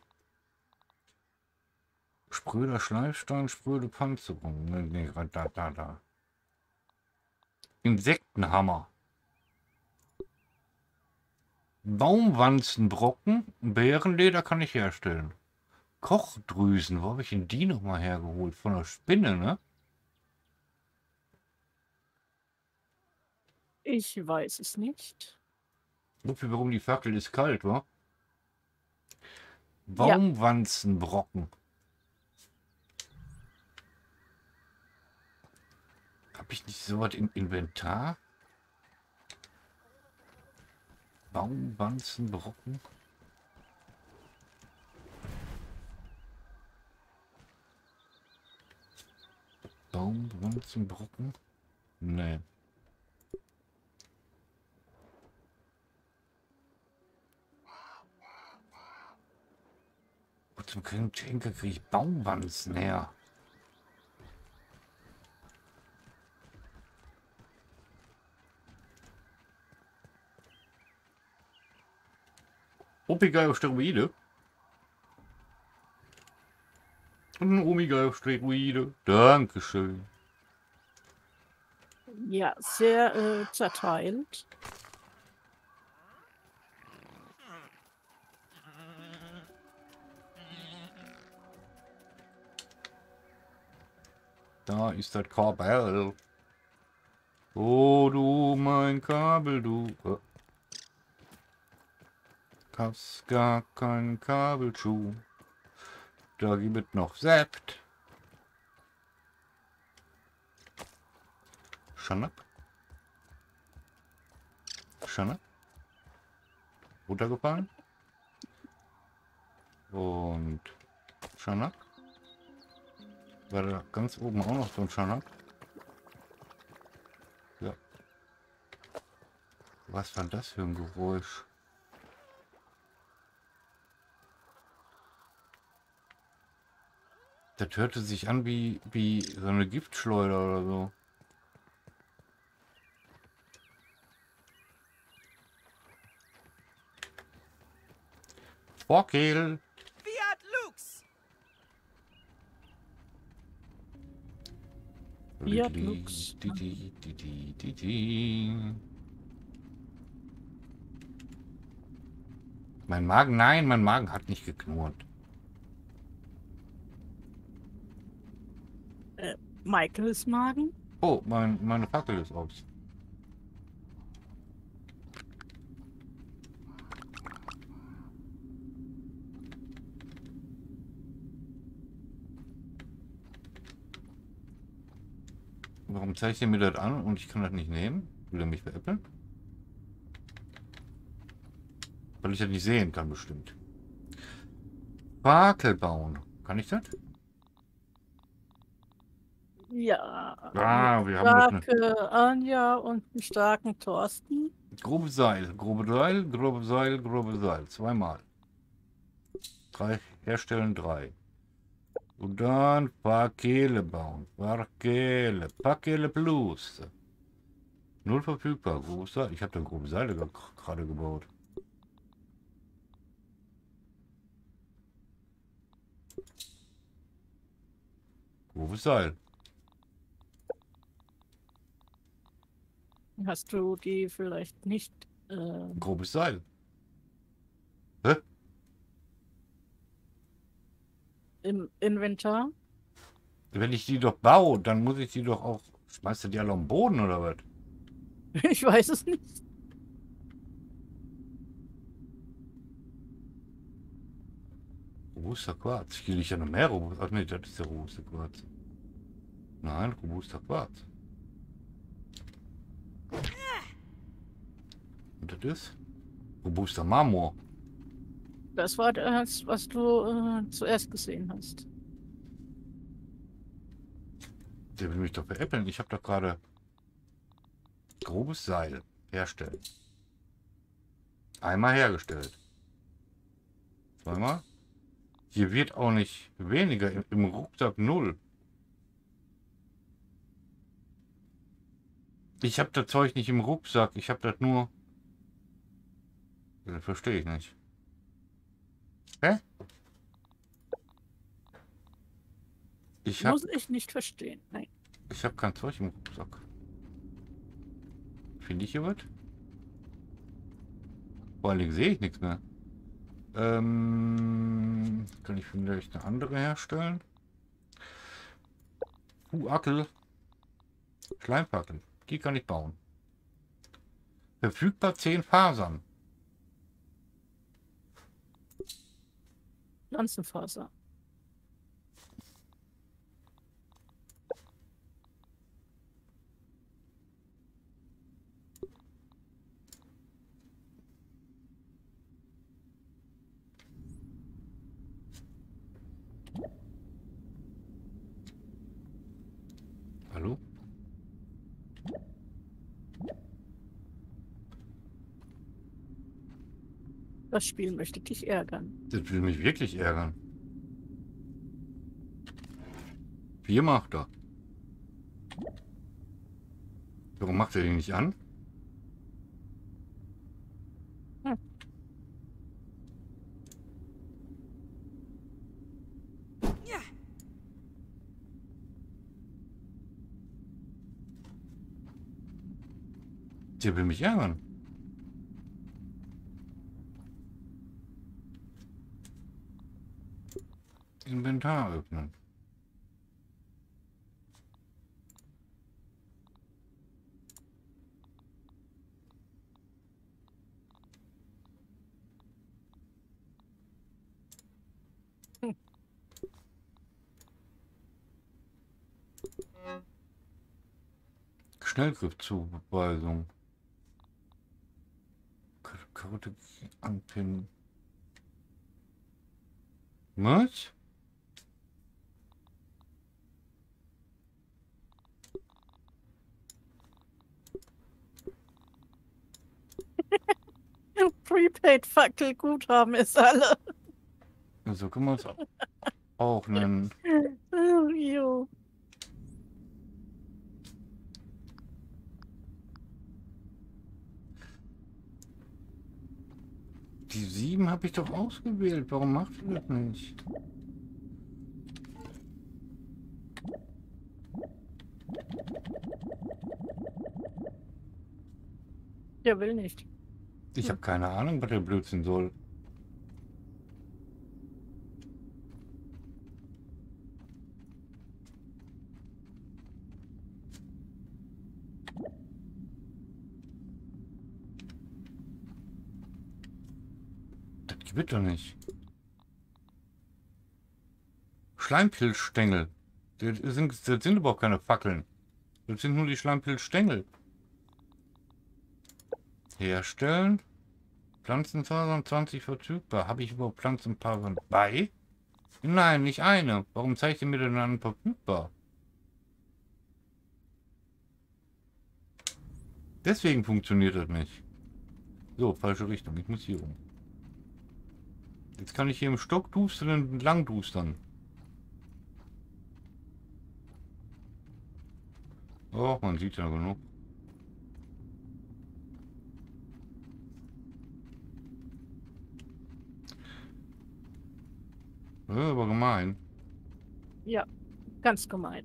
Spröder Schleifstein, spröde Panzerung. Ne, ne, da, da, da. Insektenhammer. Baumwanzenbrocken, Bärenleder kann ich herstellen. Kochdrüsen, wo habe ich denn die nochmal hergeholt? Von der Spinne, ne? Ich weiß es nicht. So viel, warum die Fackel ist kalt, wa? Ja. Baumwanzenbrocken. Habe ich nicht so was im Inventar? Baumwanzenbrocken. Baumwanzenbrocken? Nee. Wo zum Henker kriege ich Baumwanzen her? Omega auf Steroide. Ein Omega auf Steroide. Dankeschön. Ja, sehr äh, zerteilt. Da ist das Kabel. Oh, du mein Kabel, du. Oh. Hast gar keinen Kabelschuh. Da gibt es noch Sekt. Schanak. Schanak. Runtergefallen. Und Schanak. War da ganz oben auch noch so ein Schanak? Ja. Was war das für ein Geräusch? Das hörte sich an wie, wie so eine Giftschleuder oder so. Vorkehl. Fiat Lux! Fiat Lux. Die, die, die, die, die, die. Mein Magen, nein, mein Magen hat nicht geknurrt. Äh, Michaels Magen? Oh, mein, meine Fackel ist aus. Warum zeigt er mir das an und ich kann das nicht nehmen? Will er mich veräppeln? Weil ich das nicht sehen kann, bestimmt. Fackel bauen. Kann ich das? Ja. Ah, wir haben noch eine Starke Anja und einen starken Thorsten. grobe Seil, grobe Seil, grobe Seil, grobe Seil. Zweimal. Drei herstellen, drei. Und dann Pakele bauen. Pakele. Pakele plus. Null verfügbar. Grobes Seil. Ich habe da grobe Seile ge- gerade gebaut. Grobes Seil. Hast du die vielleicht nicht äh, Grobes Seil. Hä? im Inventar? Wenn ich die doch baue, dann muss ich die doch auch... Schmeißt du die alle am Boden oder was? Ich weiß es nicht. Robuster Quarz. Hier liegt ja noch mehr Robuster. Ach nee, das ist der robuste Quarz. Nein, robuster Quarz. Und das ist robuster Marmor. Das war das, was du äh, zuerst gesehen hast. Der will mich doch veräppeln. Ich habe doch gerade grobes Seil herstellen. Einmal hergestellt. Zweimal. Hier wird auch nicht weniger. Im, im Rucksack null. Ich habe das Zeug nicht im Rucksack. Ich habe das nur... Das verstehe ich nicht. Hä? Ich habe Muss ich nicht verstehen. Nein. ich hab kein Zeug im Rucksack. Finde ich hier was? Vor allen Dingen sehe ich nichts mehr. Ähm, kann ich vielleicht eine andere herstellen? Kuhackel. Schleimpackel. Die kann ich bauen. Verfügbar zehn Fasern. Pflanzenfaser. Hallo? Das Spiel möchte dich ärgern. Das will mich wirklich ärgern. Vier macht er. Warum macht er den nicht an? Hm. Der will mich ärgern. Inventar öffnen. Hm. Schnellgriffzuweisung. Karotte anpinnen. Was? Prepaid-Fackel-Guthaben ist alle. So können wir es auch nennen. Oh, jo. Die sieben habe ich doch ausgewählt. Warum macht ihr das nicht? Der will nicht. Ich habe keine Ahnung, was der Blödsinn soll. Das gibt doch nicht. Schleimpilzstängel. Das sind, das sind überhaupt keine Fackeln. Das sind nur die Schleimpilzstängel. Herstellen. Pflanzenfasern zwanzig verfügbar. Habe ich überhaupt Pflanzenfasern bei? Nein, nicht eine. Warum zeigt ihr mir denn dann verfügbar? Deswegen funktioniert das nicht. So, falsche Richtung. Ich muss hier rum. Jetzt kann ich hier im Stock dustern und lang dustern. Oh, man sieht ja genug. Ja, aber gemein. Ja, ganz gemein.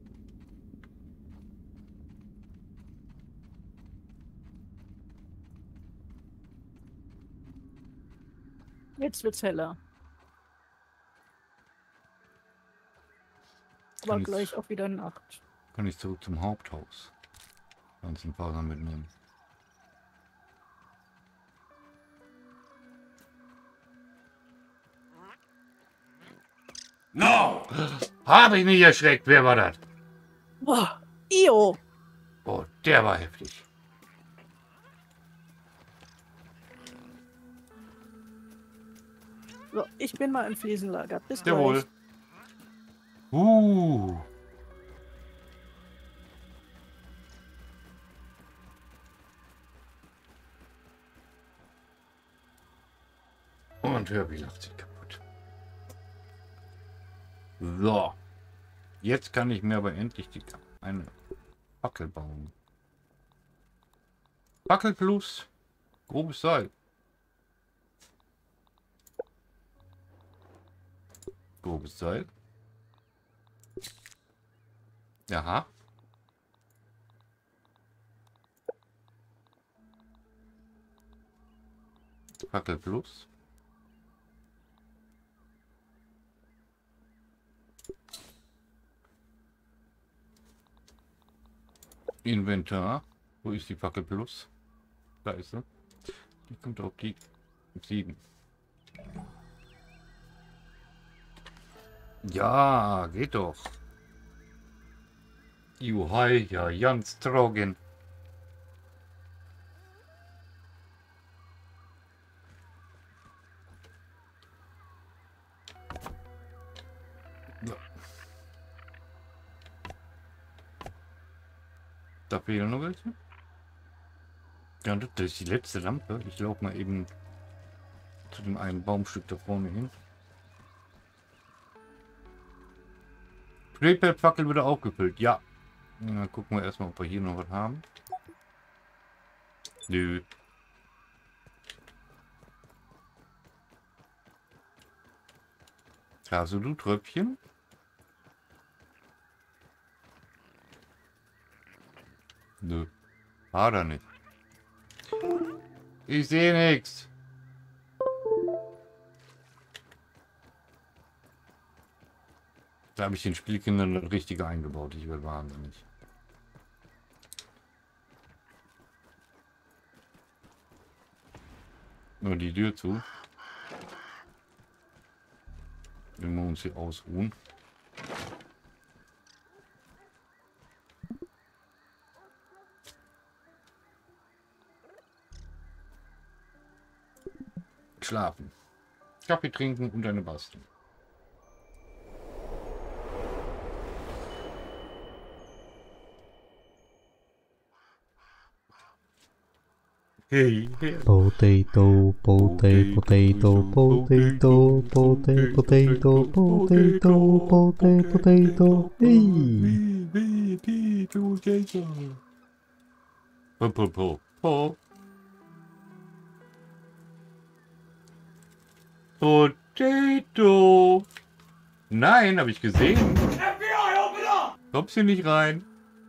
Jetzt wird's heller. Aber Kann gleich ich, auch wieder Nacht. kann ich zurück zum Haupthaus. Kannst den Fahrer mitnehmen. No! Habe ich nicht erschreckt. Wer war das? Boah, Io! Oh, der war heftig. So, ich bin mal im Fliesenlager. Bis Jawohl. gleich. Uh. Und Herbie lacht sich kaputt. So. Jetzt kann ich mir aber endlich die, eine Fackel bauen. Fackel plus grobes Seil. Grobes Seil. Aha. Fackel plus. Inventar. Wo ist die Fackel plus? Da ist sie. Die kommt auf die sieben. Ja, geht doch. Juhai, ja, ganz trocken. So. Da fehlen noch welche. Ja, das ist die letzte Lampe. Ich laufe mal eben zu dem einen Baumstück da vorne hin. Drehpad-Fackel wieder aufgefüllt. Ja. Dann gucken wir erstmal, ob wir hier noch was haben. Nö. Hast du Tröpfchen? Nö. Hat er nicht. Ich sehe nichts. Da habe ich den Spielkindern das Richtige eingebaut. Ich werde wahnsinnig. Nur die Tür zu. Wenn wir uns hier ausruhen. Schlafen. Kaffee trinken und eine Basteln. Hey, hey. Potato, potato, potato, potato, potato, potato, potato, potato, potato. Hey! Po, po, po, po. Potato. Nein, habe ich gesehen. Kommst hier nicht rein.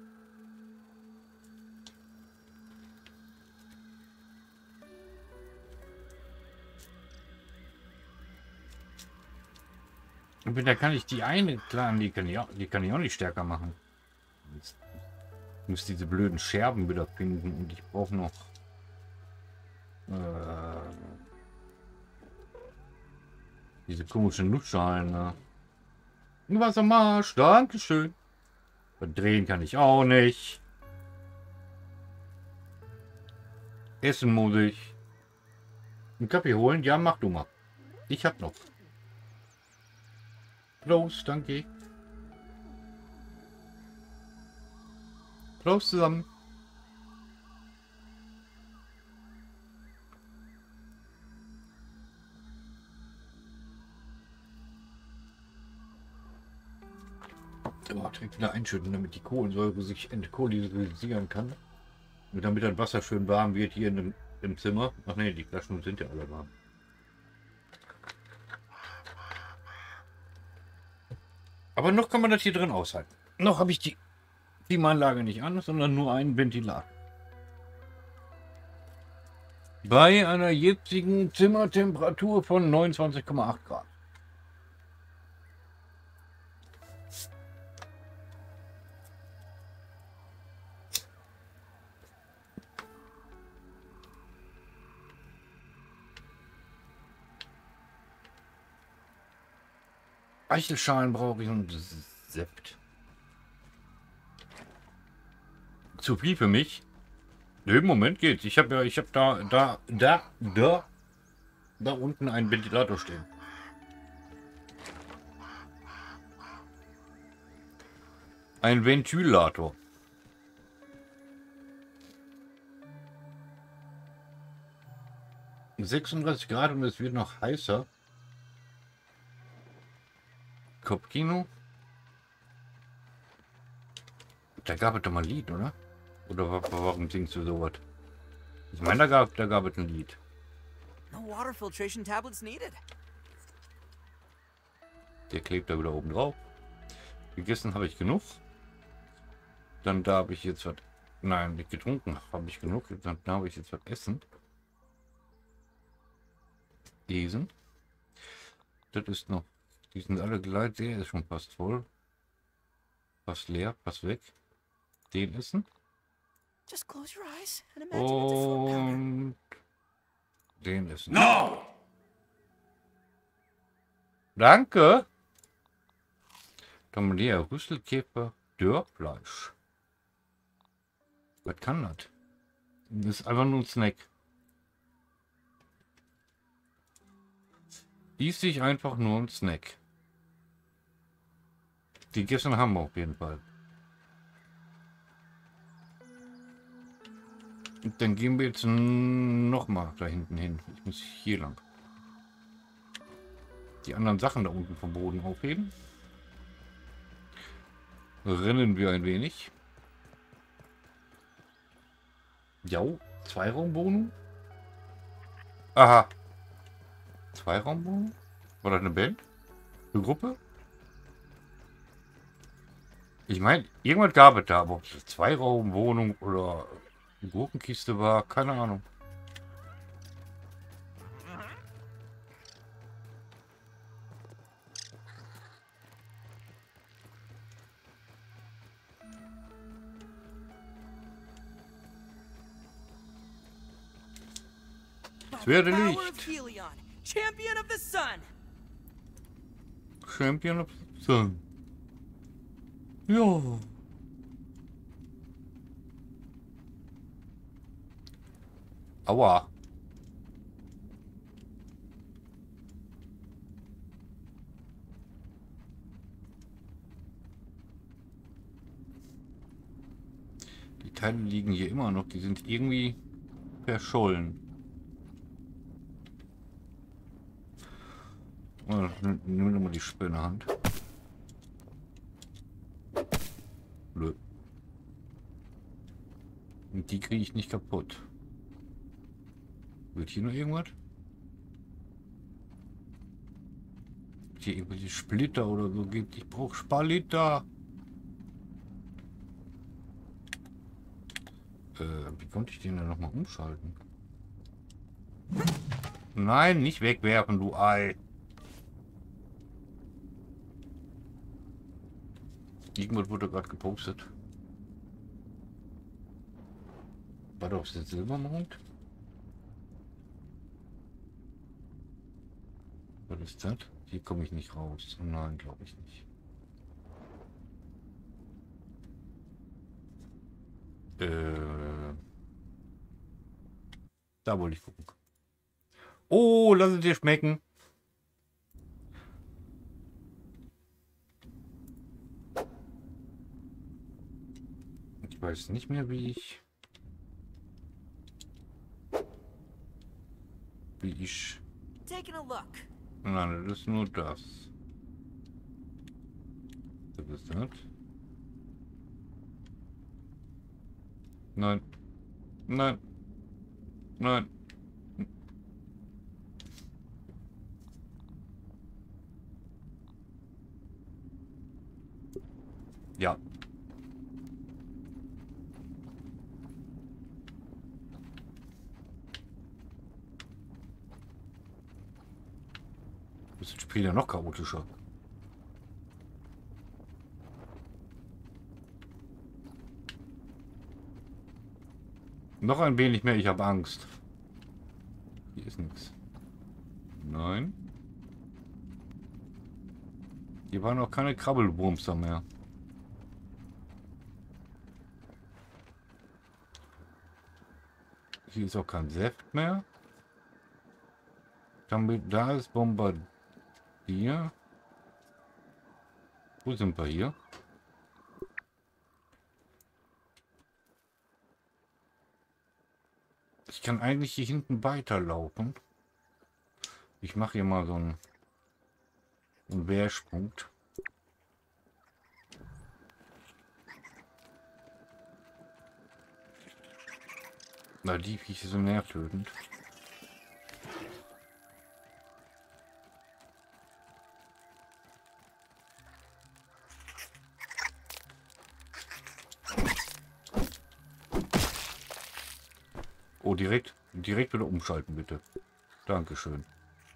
Und da kann ich die eine, klar, die kann ich auch, die kann ich auch nicht stärker machen. Jetzt muss diese blöden Scherben wieder finden und ich brauche noch äh, diese komischen Nussschalen. Ne? Wassermarsch, dankeschön. Verdrehen kann ich auch nicht. Essen muss ich. Einen Kaffee holen? Ja, mach du mal. Ich hab noch. Prost, danke. Prost zusammen. Oh, direkt wieder einschütten, damit die Kohlensäure sich entkohlenisieren kann. Und damit das Wasser schön warm wird hier in dem, im Zimmer. Ach ne, die Flaschen sind ja alle warm. Aber noch kann man das hier drin aushalten. Noch habe ich die Klimaanlage nicht an, sondern nur einen Ventilator. Bei einer jetzigen Zimmertemperatur von neunundzwanzig Komma acht Grad. Eichelschalen brauche ich und Sept. Zu viel für mich. Im Moment geht's. Ich habe ja, ich habe da, da, da, da, da unten einen Ventilator stehen. Ein Ventilator. sechsunddreißig Grad und es wird noch heißer. Kopfkino. Da gab es doch mal ein Lied, oder? Oder warum singst du sowas? Ich meine, da gab, da gab es ein Lied. No water filtration tablets needed. Der klebt da wieder oben drauf. Gegessen habe ich genug. Dann da habe ich jetzt was. Nein, nicht getrunken habe ich genug. Dann da habe ich jetzt was essen. Lesen. Das ist noch. Die sind alle gleich. Der ist schon fast voll. Fast leer. Fast weg. Den essen. Just close your eyes and imagine it's a food powder. Und den essen. No! Danke. Dominia, Rüsselkäfer, Dörrfleisch. Was kann das? Das ist einfach nur ein Snack. Ist sich einfach nur ein Snack. Die gegessen haben wir auf jeden Fall. Und dann gehen wir jetzt noch mal da hinten hin. Ich muss hier lang. Die anderen Sachen da unten vom Boden aufheben. Rennen wir ein wenig. Ja, Zweiraumwohnung. Aha. Zweiraumwohnung? War das eine Band? Eine Gruppe? Ich meine, irgendwas gab es da, aber ob es eine Zweiraumwohnung oder eine Gurkenkiste war, keine Ahnung. Es werde Power Licht. of Helion, champion of the sun. Champion of the Sun. Ja. Aua. Die Teile liegen hier immer noch. Die sind irgendwie verschollen. Oh, nimm mal die Spinnehand. Blöd. Und die kriege ich nicht kaputt. Wird hier noch irgendwas? Hier irgendwelche Splitter oder so gibt. Ich brauche Spaliter. Äh, wie konnte ich den denn noch mal umschalten? Nein, nicht wegwerfen, du Ei. Irgendwas wurde gerade gepostet. War doch der Silbermond? Was ist das? Hier komme ich nicht raus. Nein, glaube ich nicht. Äh, da wollte ich gucken. Oh, lass es dir schmecken. Ich weiß nicht mehr, wie ich... Wie ich... Taking a look. Nein, das ist nur das. Was ist das? Nein. Nein. Nein. Ja. Das ist das Spiel ja noch chaotischer. Noch ein wenig mehr, ich habe Angst. Hier ist nichts. Nein. Hier waren auch keine Krabbelwurmster mehr. Hier ist auch kein Saft mehr. Damit da ist Bombardier. Wo sind wir hier? Ich kann eigentlich hier hinten weiterlaufen. Ich mache hier mal so einen, einen Wehrsprung. Na, die Viecher sind nervtötend. Oh, direkt, direkt wieder umschalten, bitte. Dankeschön.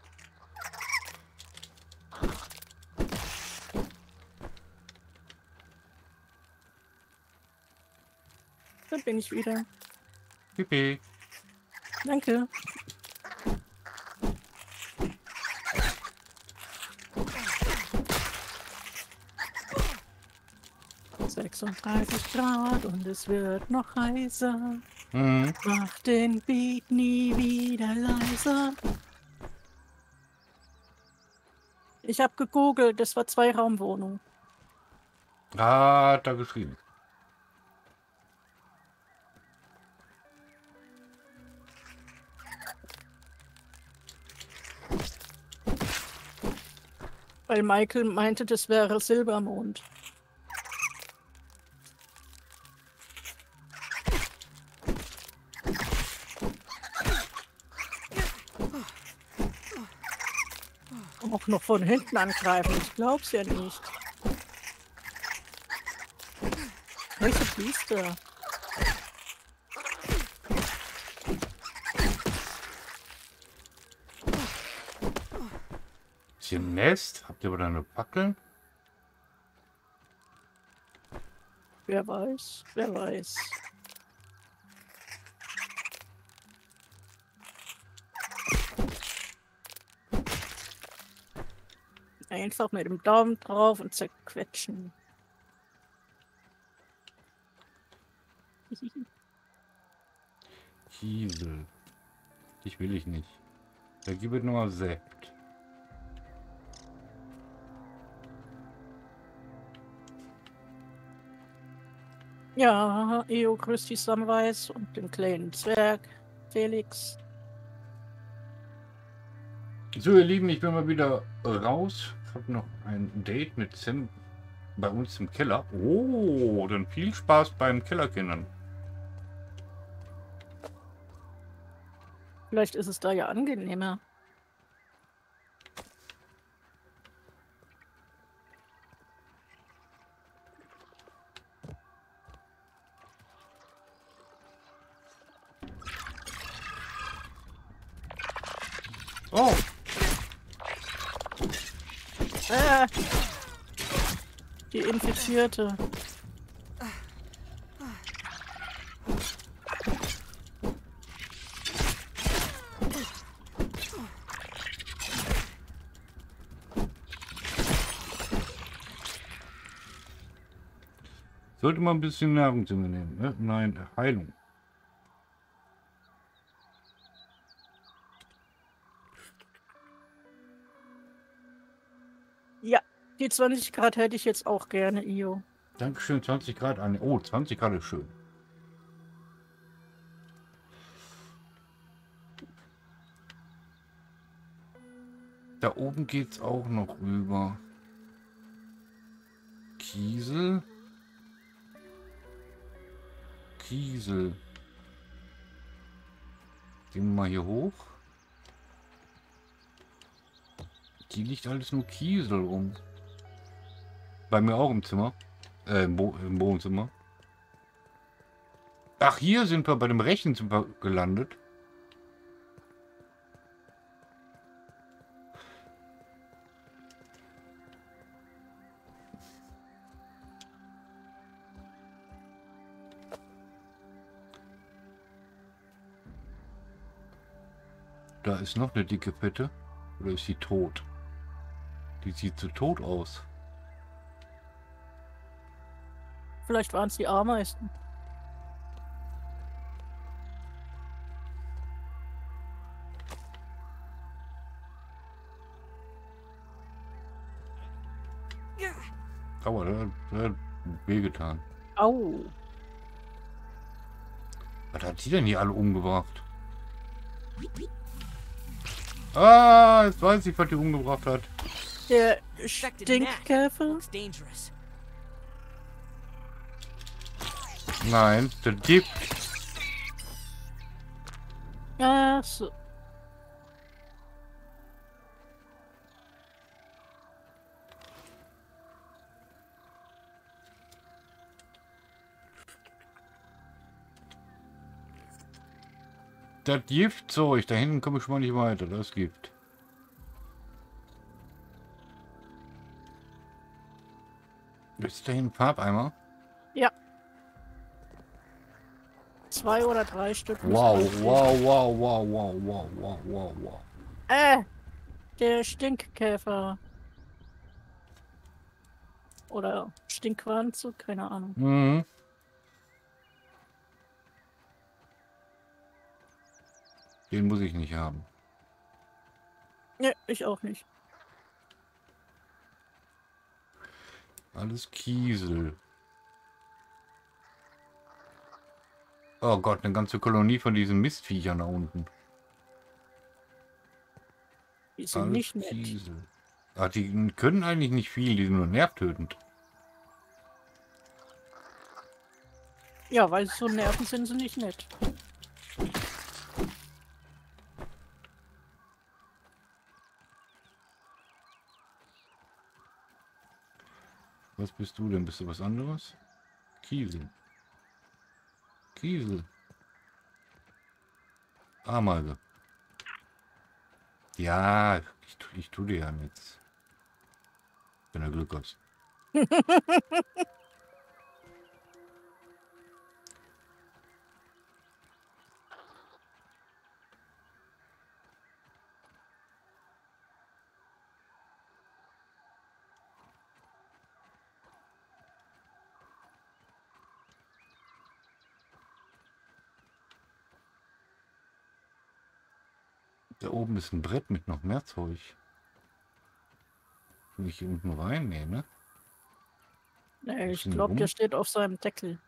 Da bin ich wieder. Pipi. Danke. sechsunddreißig Grad und es wird noch heißer. Mhm. Mach den Beat nie wieder leiser. Ich habe gegoogelt, das war Zwei-Raum-Wohnung. Ah, hat da geschrieben. Weil Michael meinte, das wäre Silbermond. Auch noch von hinten angreifen, ich glaub's ja nicht. Welche Biester? Ist hier ein Nest? Habt ihr aber da eine Fackel? Wer weiß, wer weiß. Einfach mit dem Daumen drauf und zerquetschen. Kiesel. Ich will ich nicht. Da gibt es nur Sept. Ja, Eo grüßt die Samwise und den kleinen Zwerg, Felix. So, ihr Lieben, ich bin mal wieder raus. Ich habe noch ein Date mit Sam bei uns im Keller. Oh, dann viel Spaß beim Kellerkindern. Vielleicht ist es da ja angenehmer. Oh, Äh, die Infizierte. sollte man ein bisschen Nahrung zu mir nehmen, ne? Nein, Heilung. Ja, die zwanzig Grad hätte ich jetzt auch gerne, Io. Dankeschön, zwanzig Grad an. Oh, zwanzig Grad ist schön. Da oben geht's auch noch über Kiesel. Kiesel. Gehen wir mal hier hoch. Hier liegt alles nur Kiesel rum. Bei mir auch im Zimmer. Äh, im, Bo im Wohnzimmer. Ach, hier sind wir bei dem Rechenzimmer gelandet. Da ist noch eine dicke Fette. Oder ist sie tot? Die sieht so tot aus. Vielleicht waren es die Ameisen. Aua, der, der hat wehgetan. Au. Was hat sie denn hier alle umgebracht? Ah, jetzt weiß ich, was die umgebracht hat. Der Infected gnat. Stinkkäfer? Looks dangerous. Nein, der Gift. Ach so. Das Giftzeug, da hinten komme ich schon mal nicht weiter, das Gift. Ist da hinten Farbeimer? Ja. Zwei oder drei Stück. müssen Wow, aufstehen. wow, wow, wow, wow, wow, wow, wow, wow. Äh, der Stinkkäfer. Oder Stinkwanze, keine Ahnung. Mhm. Den muss ich nicht haben. Ne, ich auch nicht. Alles Kiesel. Oh Gott, eine ganze Kolonie von diesen Mistviechern da unten. Die sind Alles nicht nett. Kiesel. Ah, die können eigentlich nicht viel, die sind nur nervtötend. Ja, weil so Nerven sind sie nicht nett. Was bist du denn? Bist du was anderes? Kiesel. Kiesel. Ameise. Ja, ich, tu- ich tue dir ja nichts. Wenn du Glück hast. Da oben ist ein Brett mit noch mehr Zeug. Will ich hier unten rein? Nee, ne? Nee, ich sind die glaube, rum? der steht auf seinem Deckel.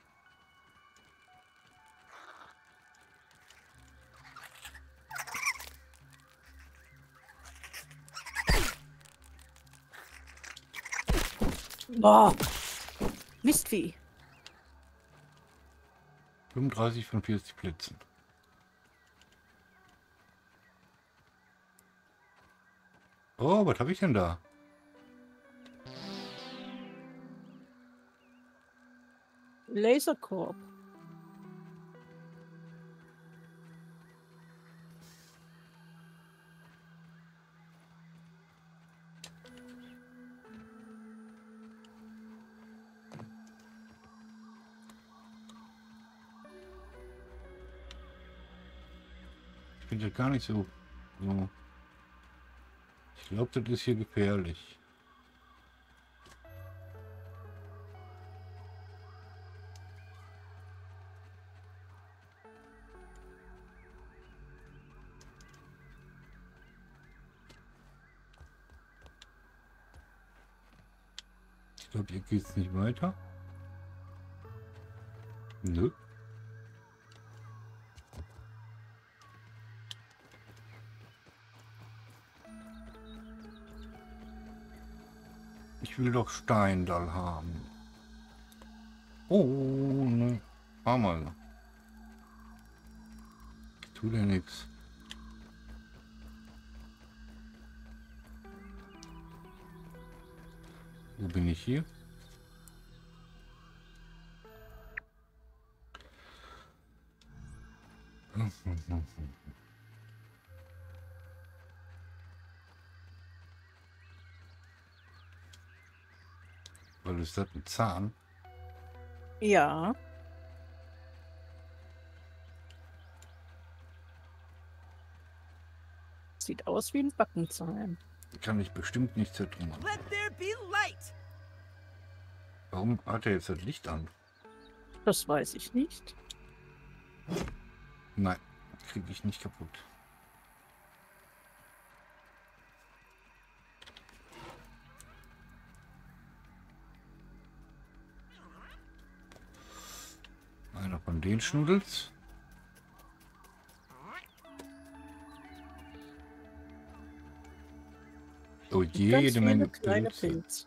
Boah. Mistvieh. fünfunddreißig von vierzig Plätzen. Oh, was habe ich denn da? Laserkorb. Ich finde das gar nicht so. so. Ich glaube, das ist hier gefährlich. Ich glaube, hier geht es nicht weiter. Nö. Ich will doch Steindal haben. Oh, ne. Ameise. Tut ja nichts. Wo bin ich hier? Was ist das? Ein Zahn? Ja. Sieht aus wie ein Backenzahn. Kann ich bestimmt nicht zertrümmern. Let there be light. Warum hat er jetzt das Licht an? Das weiß ich nicht. Nein, kriege ich nicht kaputt. Einer von den Schnudels. Oh, Ganz jede viele Menge kleine Pilze. Pilze.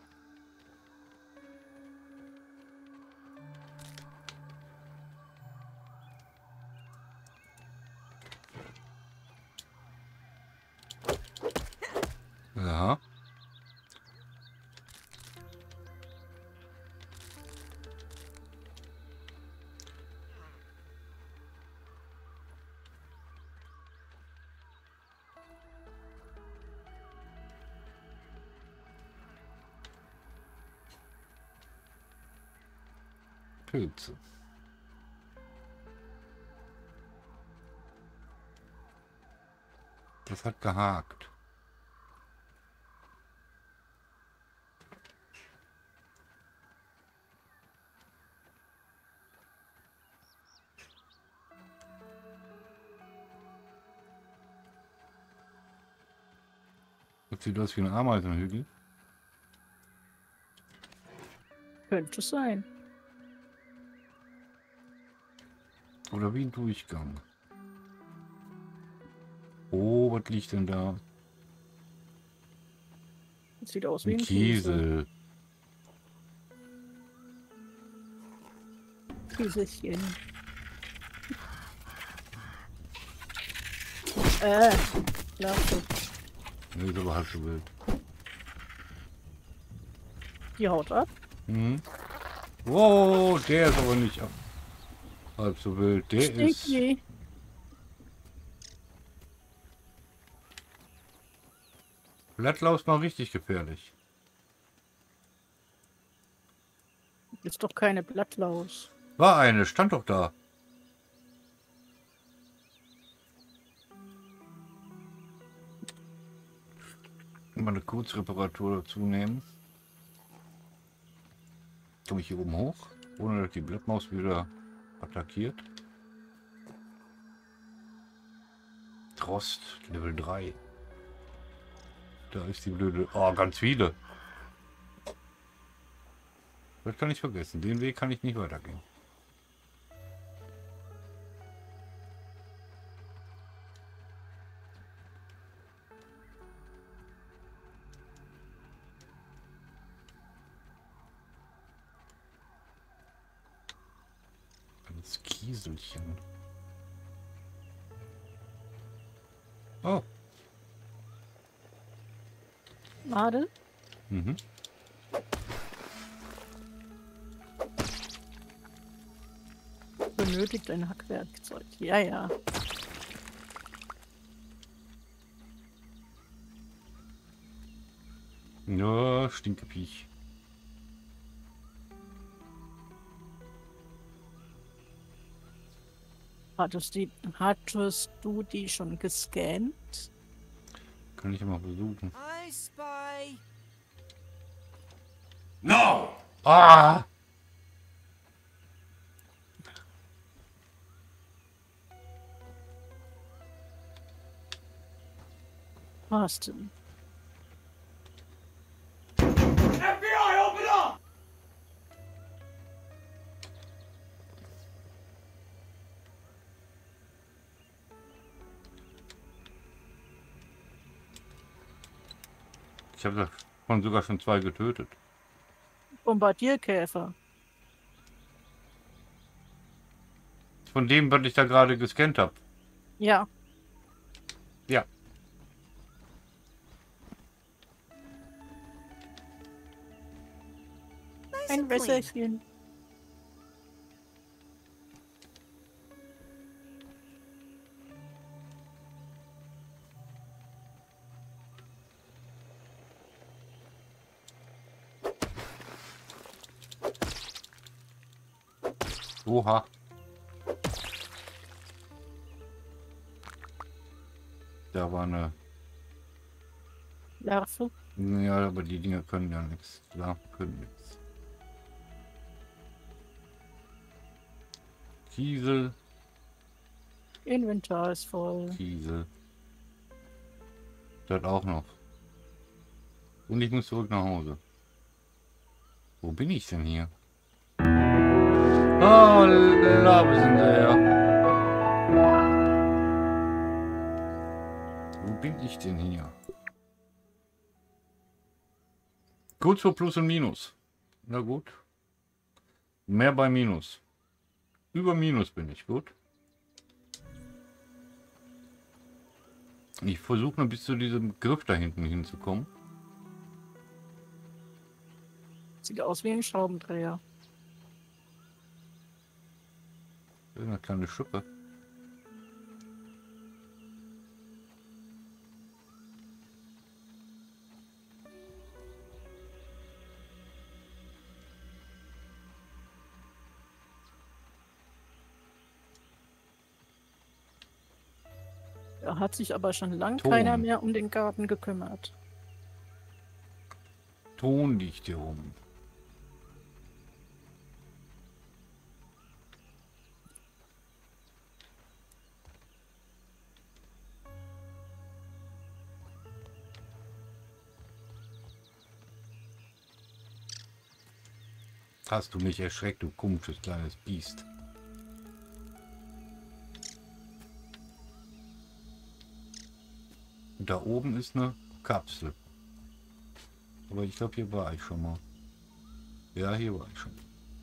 Ja. Pilze. Das hat gehakt. Das sieht aus wie ein Ameisenhügel. Könnte sein. Oder wie ein Durchgang. Oh, was liegt denn da? Das sieht aus wie Ein ein Kiesel. Kiesel. Kieselchen. Äh, Larve. Ne, ist aber halb so wild. Die haut ab. Mhm. Wow, der ist aber nicht ab. Halb so wild. Der ist. Sticky. Blattlaus mal richtig gefährlich. Ist doch keine Blattlaus. War eine, stand doch da. Mal eine Kurzreparatur dazu nehmen. Komme ich hier oben hoch, ohne dass die Blattmaus wieder attackiert. Trost, Level drei. Da ist die blöde... Oh, ganz viele. Das kann ich vergessen. Den Weg kann ich nicht weitergehen. Ganz Kieselchen. Oh. Nadel? Mhm. Benötigt ein Hackwerkzeug. Ja, ja. Ja, Stinkepiech. Hattest, die, hattest du die schon gescannt? Kann ich mal versuchen. I spy. No! Ah! Was denn? F B I, open up! Ich habe davon sogar schon zwei getötet. Bombardierkäfer. Von dem, was ich da gerade gescannt habe. Ja. Ja. Nice Ein and clean. Wässerchen. Oha. Da war eine... Larve. Ja, aber die Dinger können ja nichts. Ja, können nichts. Kiesel. Inventar ist voll. Kiesel. Das auch noch. Und ich muss zurück nach Hause. Wo bin ich denn hier? Oh, da sind sie ja. Wo bin ich denn hier? Kurz vor Plus und Minus. Na gut. Mehr bei Minus. Über Minus bin ich, gut. Ich versuche nur bis zu diesem Griff da hinten hinzukommen. Sieht aus wie ein Schraubendreher. Eine kleine Schippe. Da hat sich aber schon lang Ton. keiner mehr um den Garten gekümmert. Ton liegt hier rum. Hast du mich erschreckt, du komisches kleines Biest. Und da oben ist eine Kapsel. Aber ich glaube, hier war ich schon mal. Ja, hier war ich schon.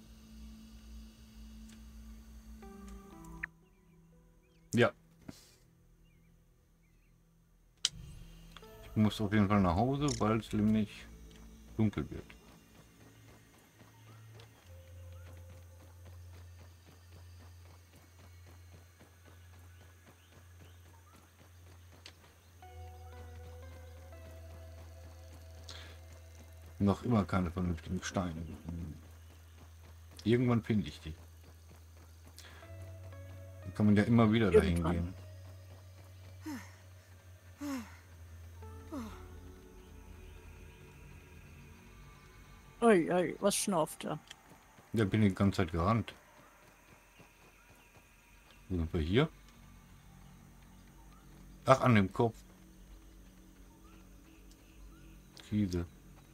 Ja. Ich muss auf jeden Fall nach Hause, weil es nämlich dunkel wird. Noch immer keine vernünftigen Steine gefunden. Irgendwann finde ich die. Da kann man ja immer wieder dahin Irgendwann. gehen. Ui, ui, was schnauft er? Da bin ich die ganze Zeit gerannt. Wo sind wir hier? Ach, an dem Kopf. Kiesel.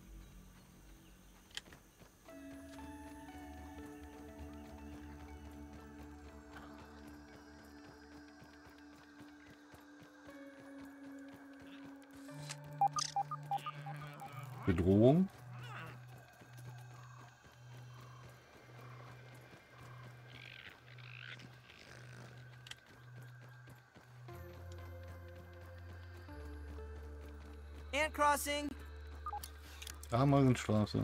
Bedrohung. Ant crossing. Amalienstraße.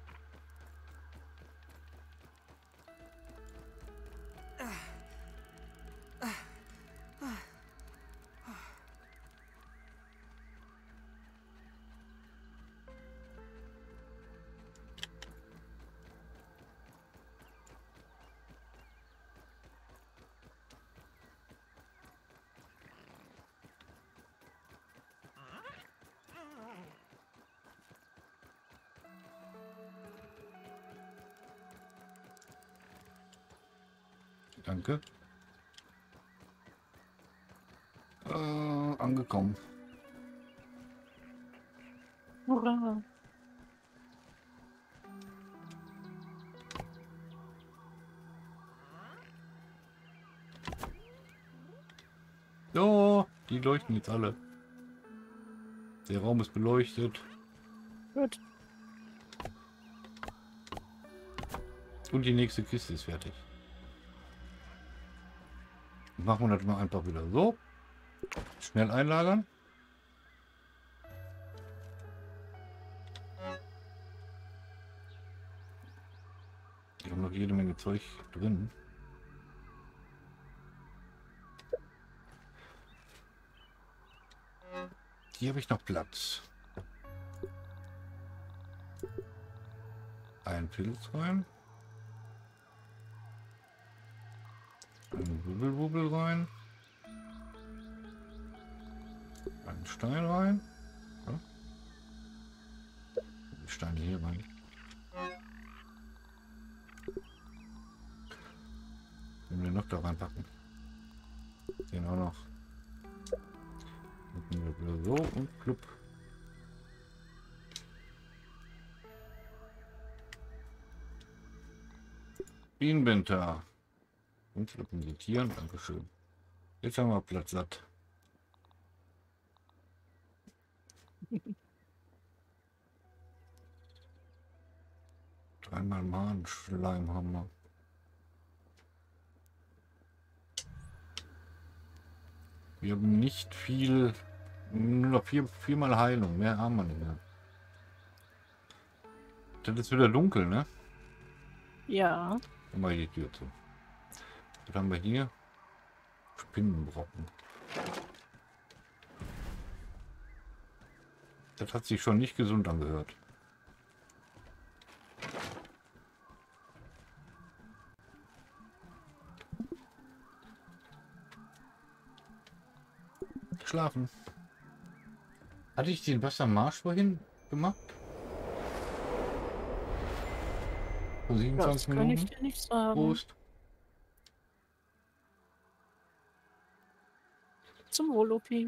Danke. Äh, angekommen. Hurra! So, die leuchten jetzt alle. Der Raum ist beleuchtet. Gut. Und die nächste Kiste ist fertig. Machen wir das mal einfach wieder so. Schnell einlagern. Ich habe noch jede Menge Zeug drin. Hier habe ich noch Platz. Ein Pilz rein. Ein Wubbelwubbel rein. Ein Stein rein. Ja. Die Steine hier rein. Wenn wir noch da reinpacken. Den auch noch. So und plupp. Inventar. Und flippen sortieren. Dankeschön. Jetzt haben wir Platz satt. Dreimal Mahnschleim haben wir. Wir haben nicht viel. Nur noch vier, viermal Heilung. Mehr haben wir nicht mehr. Das ist wieder dunkel, ne? Ja. Dann mache ich die Tür zu. Was haben wir hier? Spinnenbrocken. Das hat sich schon nicht gesund angehört. Schlafen. Hatte ich den Wassermarsch vorhin gemacht? Vor siebenundzwanzig Das kann ich Minuten? dir nicht sagen. Prost. Zum Wohl, O P.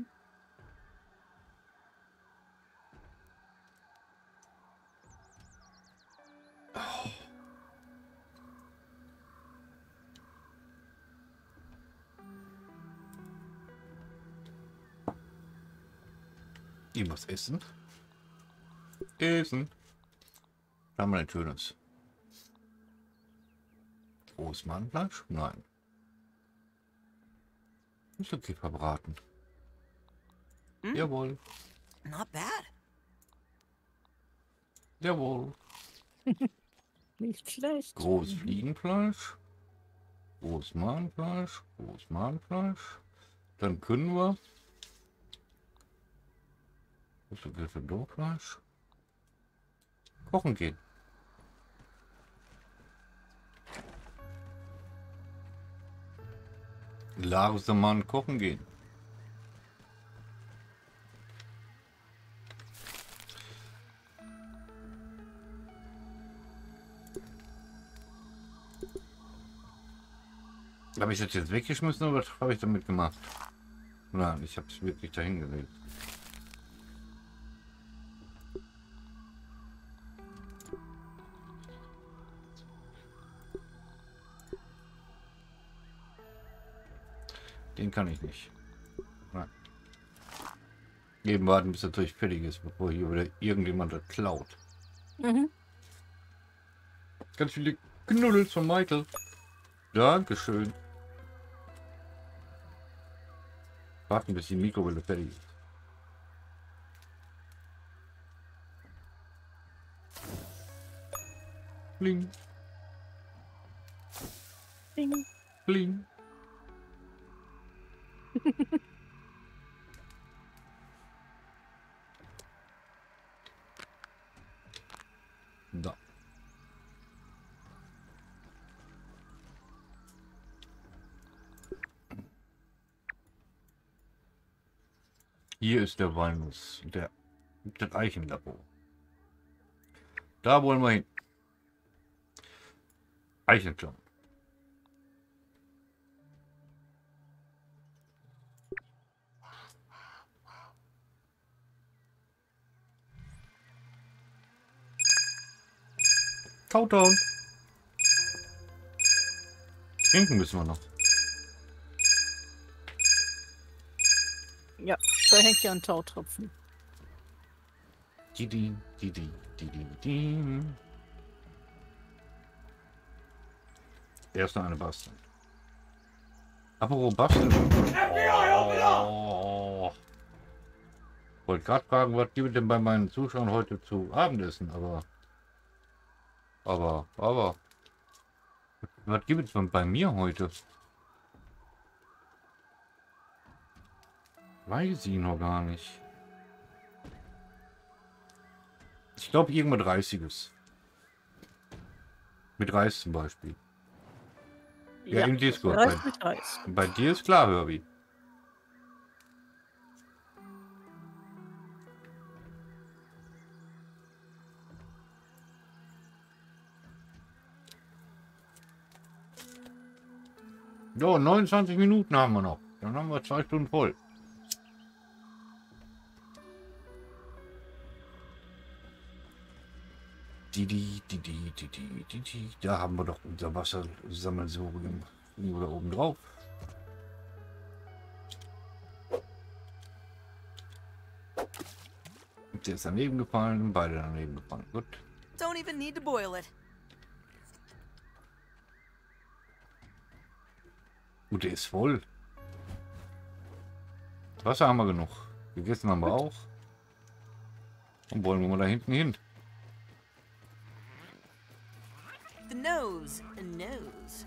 Ich muss essen. Essen. Da haben wir ein schönes. Großmannfleisch? Nein. Ist okay verbraten. Mm. Jawohl. Not bad. Jawohl. Nicht schlecht. Großfliegenfleisch. Großmahnfleisch. Großmahnfleisch. Dann können wir. Was ist das für Dorffleisch? Kochen gehen. Larsemann kochen gehen. Habe ich das jetzt weggeschmissen oder was habe ich damit gemacht? Nein, ich habe es wirklich dahin gelegt. Den kann ich nicht. Nein. Eben warten, bis er natürlich fertig ist, bevor hier wieder irgendjemand das klaut. Mhm. Ganz viele Knuddels von Michael. Dankeschön. Warten, bis die Mikrowelle fertig ist. Bling. Ding. Bling. Da. Hier ist der Walnuss, der, der Eichenlabor. Da wollen wir hin. Eichenklamm. Countdown. Trinken müssen wir noch. Ja, da hängt ja ein Tautropfen. Didi, didi, didi, didi. Erst noch eine Bastard. Apropos basteln. Oh. Wollte gerade fragen, was gibt es denn bei meinen Zuschauern heute zu Abendessen, aber. Aber, aber. Was gibt es denn bei mir heute? Weiß ich noch gar nicht. Ich glaube irgendwas Reißiges. Mit Reis zum Beispiel. Ja, im Discord. Reis Bei, mit Reis. bei dir ist klar, Herbie. So, neunundzwanzig Minuten haben wir noch. Dann haben wir zwei Stunden voll. Die, die, die, die, die, die, die, die. Da haben wir doch unser Wassersammelsurium da oben drauf. Der ist daneben gefallen, beide daneben gefallen. Gut. Don't even need to boil it. Gut, der ist voll. Wasser haben wir genug. Gegessen haben wir auch. Und wollen wir mal da hinten hin. The nose, a nose.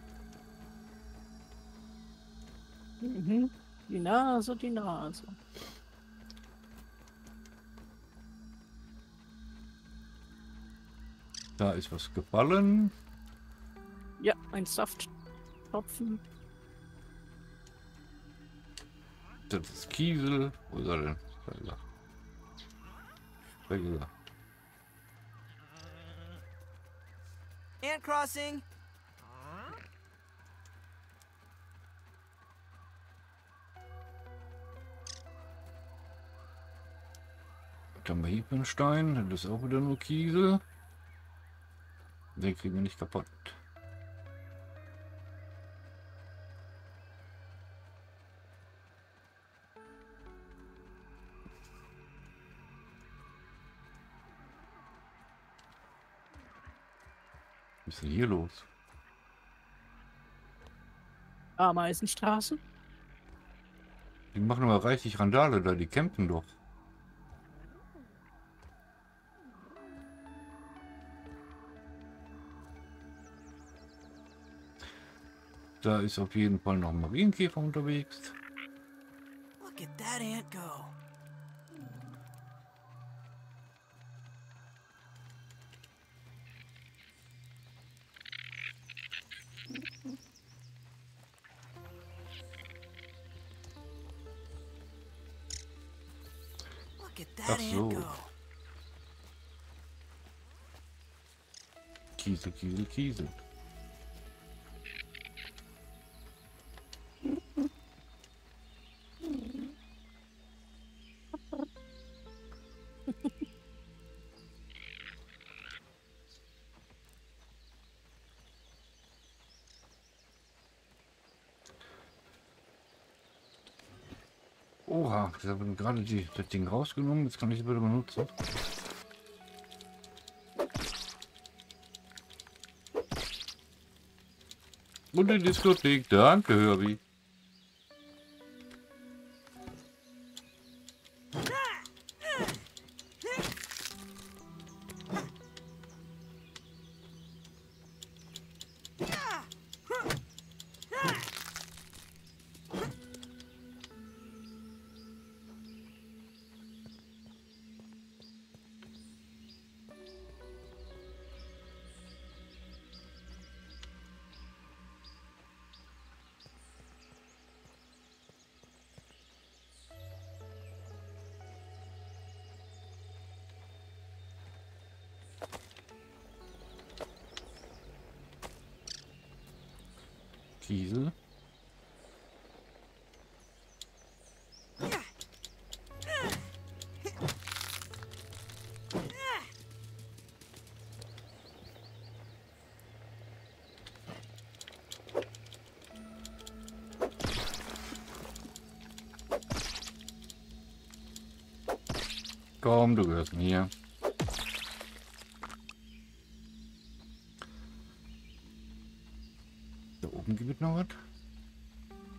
Mhm. Die Nase, die Nase. Da ist was gefallen. Ja, ein Safttropfen. Das ist Kiesel. Wo ist er denn? Da ist er. Da ist er. Ant crossing. Dann haben wir Hiebenstein. Das ist auch wieder nur Kiesel. Den kriegen wir nicht kaputt. Was ist denn hier los? Ameisenstraße. Die machen aber reichlich Randale da, die campen doch. Da ist auf jeden Fall noch ein Marienkäfer unterwegs. Look at that ant go. Look at that Ach so. ant go. Kiesel, Kiesel, Kiesel. Oha, ich habe gerade die, das Ding rausgenommen, jetzt kann ich es wieder benutzen. Und die Diskothek, danke Herbie. Kiesel. Komm, du gehörst mir. Da oben gibt es noch was.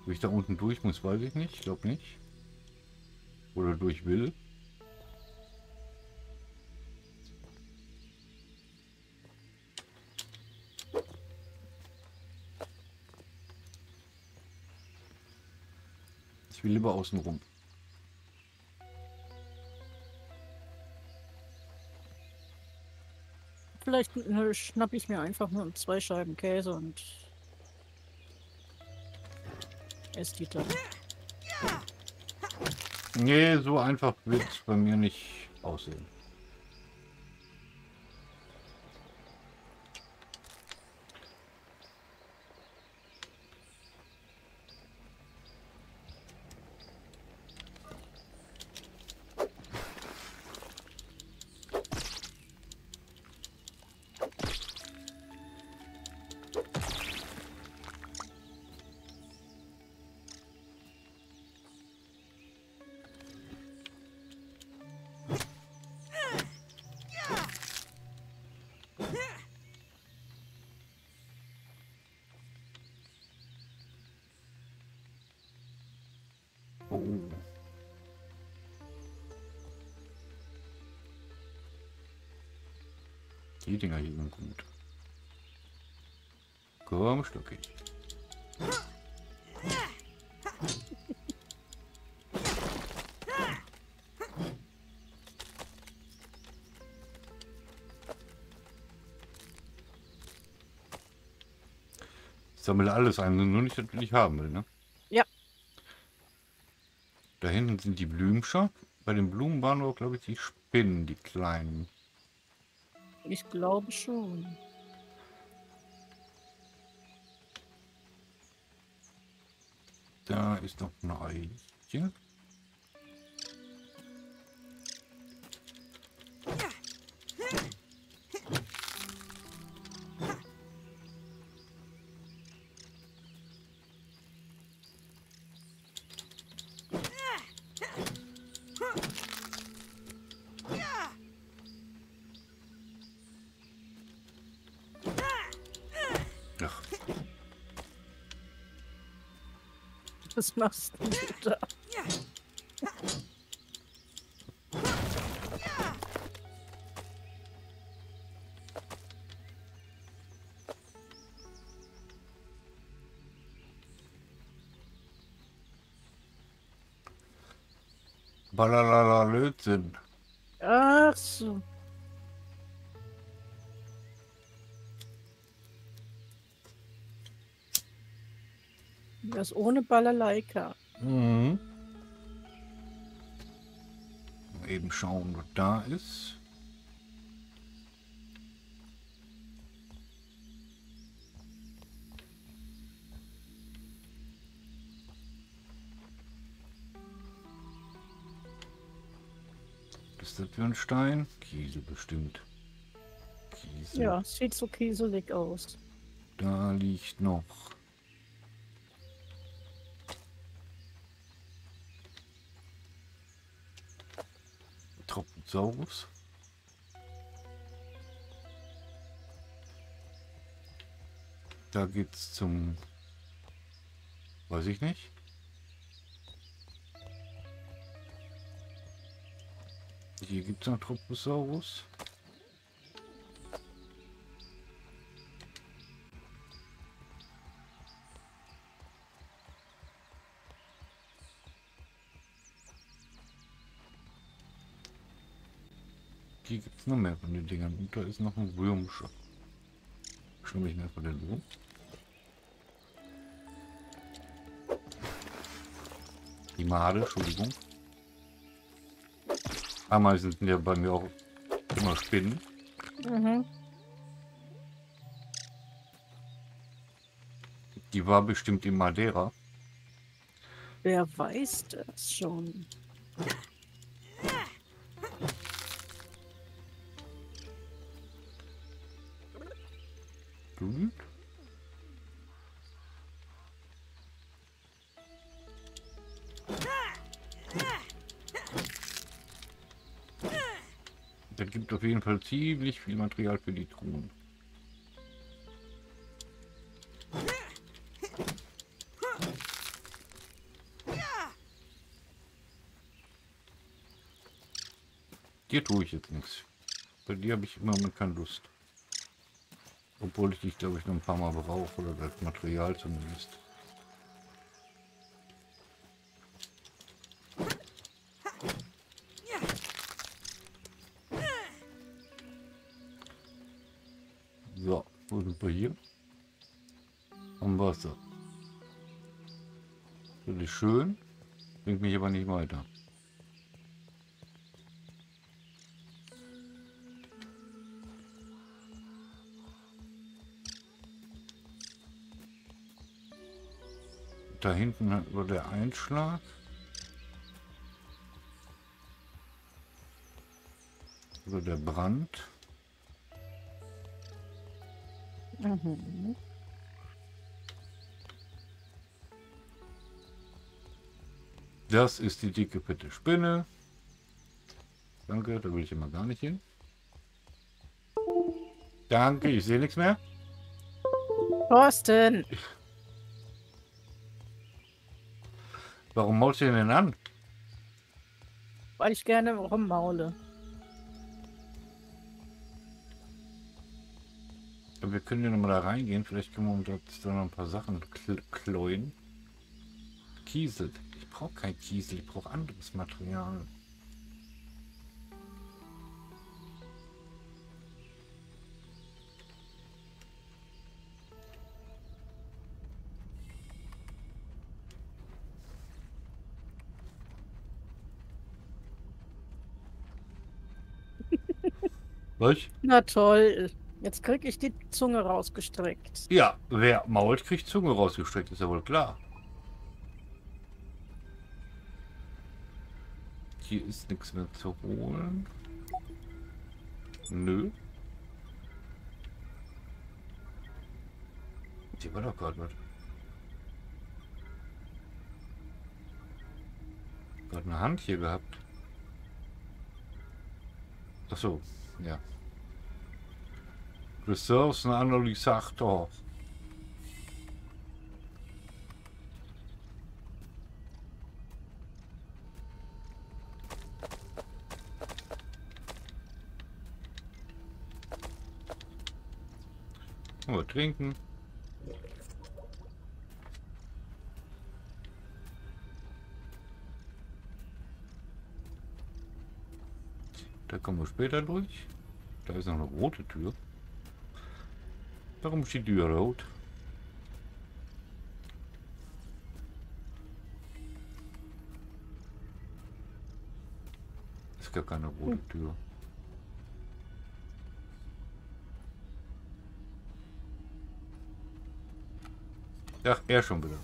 Ob ich da unten durch muss, weiß ich nicht. Ich glaube nicht. Oder durch will. Ich will lieber außen rum. Vielleicht äh, schnapp ich mir einfach nur zwei Scheiben Käse und esse die dann. Nee, so einfach wird es bei mir nicht aussehen. Oh. Die Dinger hier sind gut. Komm, Stückchen. Ich sammle alles ein, nur nicht, das ich haben will, ne? Ja. Da hinten sind die Blümchen. Bei den Blumen waren auch, glaube ich, die Spinnen, die kleinen. Ich glaube schon. Da ist noch eine Eiche. Ach, Was machst du da? Balalala Lötzinn. Ach so. Das ohne Balalaika. Mhm. Mal eben schauen, was da ist. Was ist das für ein Stein? Kiesel bestimmt. Kiesel. Ja, sieht so kieselig aus. Da liegt noch. Trophosaurus. Da geht's zum. Weiß ich nicht. Hier gibt's noch Trophosaurus. Hier gibt es noch mehr von den Dingern. Und da ist noch ein Würmchen. Schwimme ich mir von den Wurm. Die Made, Entschuldigung. Ameisen sind ja bei mir auch immer Spinnen. Mhm. Die war bestimmt in Madeira. Wer weiß das schon? Gut. Das gibt auf jeden Fall ziemlich viel Material für die Truhen. Dir tue ich jetzt nichts. Bei dir habe ich im Moment keine Lust. Obwohl ich dich, glaube ich, noch ein paar Mal brauche. Oder das Material zumindest. So, wo sind wir hier? Am Wasser. Das ist schön. Bringt mich aber nicht weiter. Da hinten war der Einschlag. Oder der Brand. Mhm. Das ist die dicke, fette Spinne. Danke, da will ich immer gar nicht hin. Danke, ich sehe nichts mehr. Thorsten! Warum maulst du ihn denn an? Weil ich gerne rummaule. Aber wir können ja noch mal da reingehen. Vielleicht können wir uns da noch ein paar Sachen kl kloien. Kiesel. Ich brauche kein Kiesel, ich brauche anderes Material. Was? Na toll. Jetzt krieg ich die Zunge rausgestreckt. Ja, wer mault, kriegt Zunge rausgestreckt, ist ja wohl klar. Hier ist nichts mehr zu holen. Nö. Hier war doch gerade was. Gerade eine Hand hier gehabt. Ach so, ja. Ressourcenanalysator. Mal trinken. Da kommen wir später durch. Da ist noch eine rote Tür. Warum ist die Tür rot? Ist gar keine rote Tür. Ach, er schon wieder.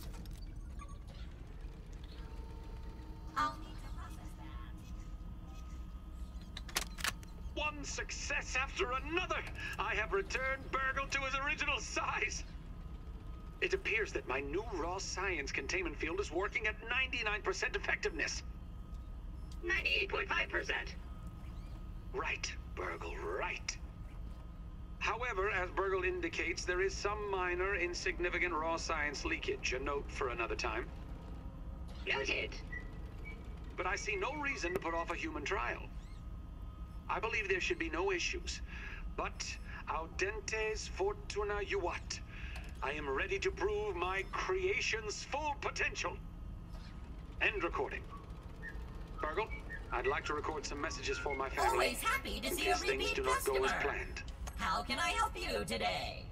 One success after another! I have returned Burgle to his original size! It appears that my new raw science containment field is working at ninety-nine percent effectiveness. ninety-eight point five percent. Right, Burgle, right. However, as Burgle indicates, there is some minor, insignificant raw science leakage. A note for another time. Noted. But I see no reason to put off a human trial. I believe there should be no issues. But audentes fortuna juvat. I am ready to prove my creation's full potential. End recording. Burgle, I'd like to record some messages for my family. Always happy to in see a case things repeat do not go as customer. planned. How can I help you today?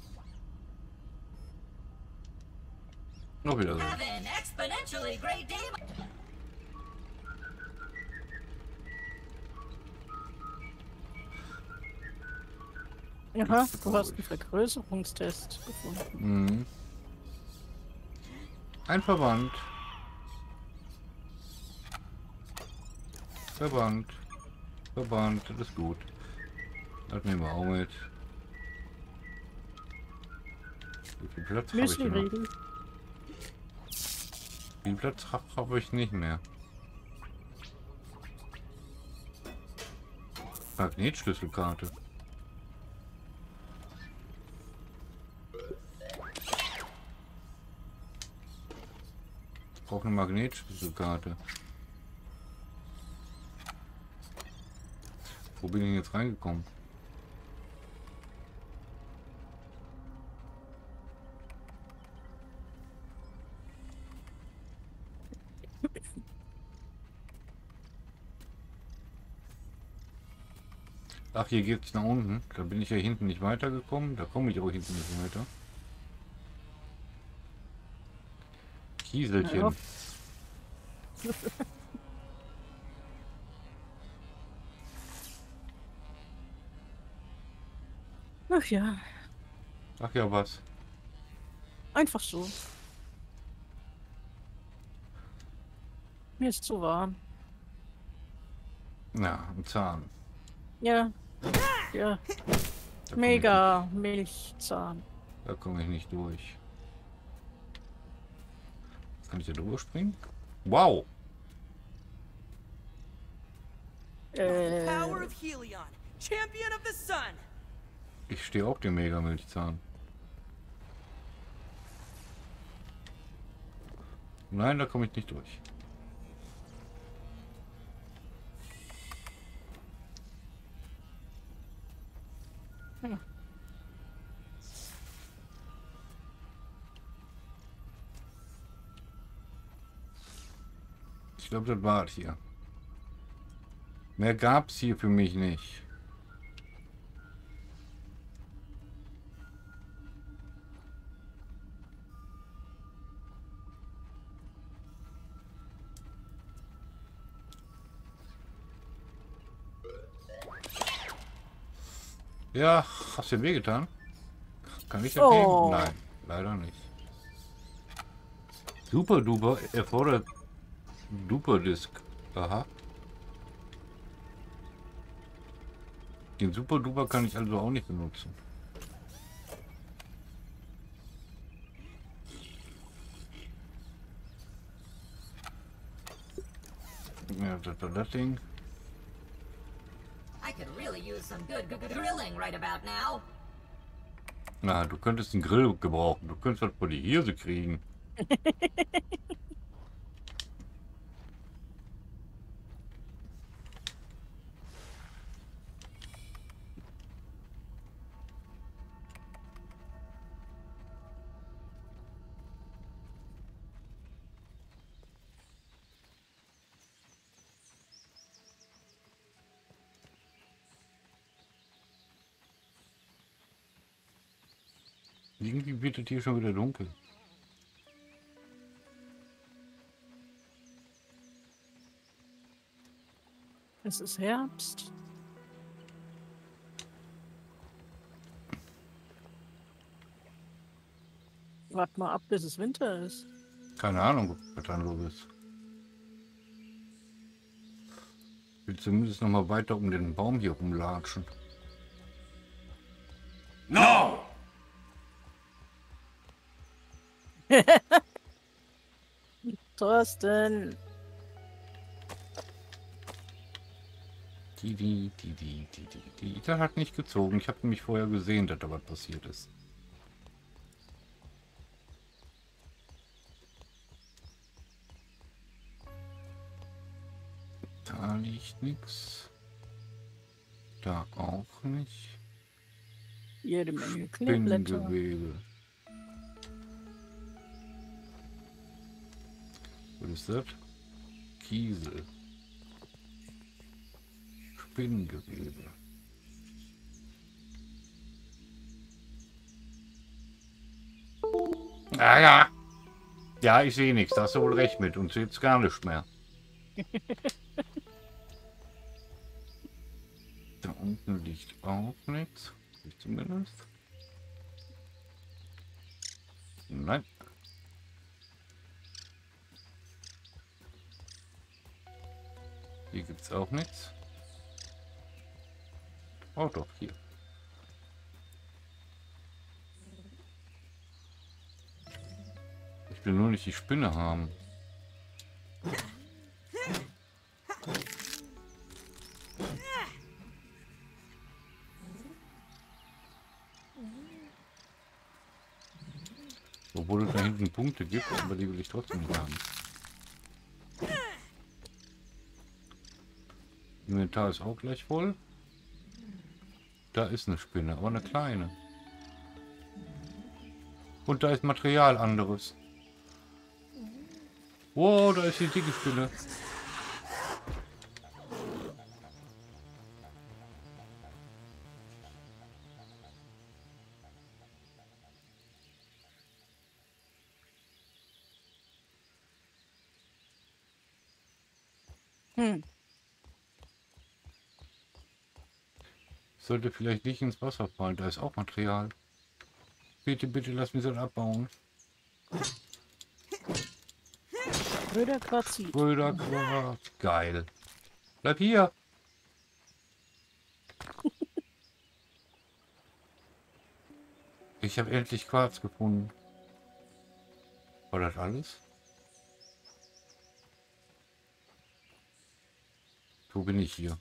Noch wieder so. Have an exponentially great day. Aha, du hast einen Vergrößerungstest gefunden. Mhm. Ein Verband. Verband. Verband, das ist gut. Das nehmen wir auch mit. Wie viel Platz habe ich denn noch? Müsli-Riegel. Wie viel Platz habe ich nicht mehr? Magnetschlüsselkarte. Ich brauche eine Magnetschlüsselkarte. Wo bin ich denn jetzt reingekommen? Ach, hier geht's nach unten. Da bin ich ja hinten nicht weitergekommen. Da komme ich auch hinten nicht weiter. Kieselchen. Ja. Ach ja, Ach ja, was? einfach so. Mir ist zu warm. Na, ein Zahn. Ja. Ja. Da komm Mega Milchzahn. Ich, da komme ich nicht durch. Kann ich da drüber springen? Wow! Äh, Power of Helion, champion of the sun. Ich stehe auf dem Mega-Milchzahn. Nein, da komme ich nicht durch. Hm. Ich glaube, das war es hier. Mehr gab es hier für mich nicht. Ja, hast du dir wehgetan? Kann ich das Oh. nehmen? Nein, leider nicht. Super Duper erfordert Duper Disk. Aha. Den Super Duper kann ich also auch nicht benutzen. Ja, das war das Ding. I could really use some good g- g- grilling right about now. Na, du könntest einen Grill gebrauchen. Du könntest was vor die Hirse kriegen. Irgendwie wird es hier schon wieder dunkel. es ist Herbst. Wart mal ab, bis es Winter ist. Keine Ahnung, was dann los ist. Ich will zumindest noch mal weiter um den Baum hier rumlatschen. No! Thorsten. Die, die, die, die, die, die, die. Der hat nicht gezogen. Ich habe nämlich vorher gesehen, dass da was passiert ist. Da liegt nichts. Da auch nicht. Jede Menge Kleeblätter. Spinnengewebe. Was ist das? Kiesel. Spinnengewebe. Ah ja. Ja, ich sehe nichts. Da hast du wohl recht mit. Und jetzt gar nicht mehr. Da unten liegt auch nichts. Ich zumindest. Nein. Hier gibt es auch nichts. Oh doch, hier. Ich will nur nicht die Spinne haben. Obwohl es da hinten Punkte gibt, aber die will ich trotzdem nicht haben. Inventar ist auch gleich voll. Da ist eine Spinne, aber eine kleine. Und da ist Material anderes. Wow, da ist die dicke Spinne. Hm. Sollte vielleicht nicht ins Wasser fallen, da ist auch Material. Bitte, bitte, lass mich das abbauen. Röder Quarzit. Brüder, Quarz. Geil. Bleib hier. Ich habe endlich Quarz gefunden. War das alles? Wo bin ich hier?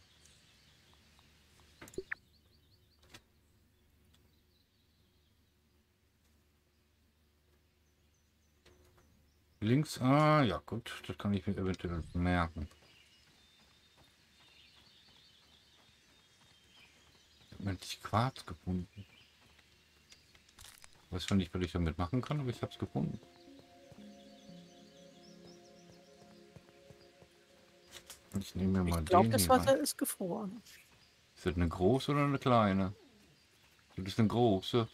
Links, ah ja gut, das kann ich mir eventuell merken. Ich habe endlich Quarz gefunden. Weiß zwar nicht, was ich damit machen kann, aber ich habe es gefunden. Ich nehme mir mal Ich glaube, den das hier Wasser rein. ist gefroren. Ist das eine große oder eine kleine? Das ist eine große.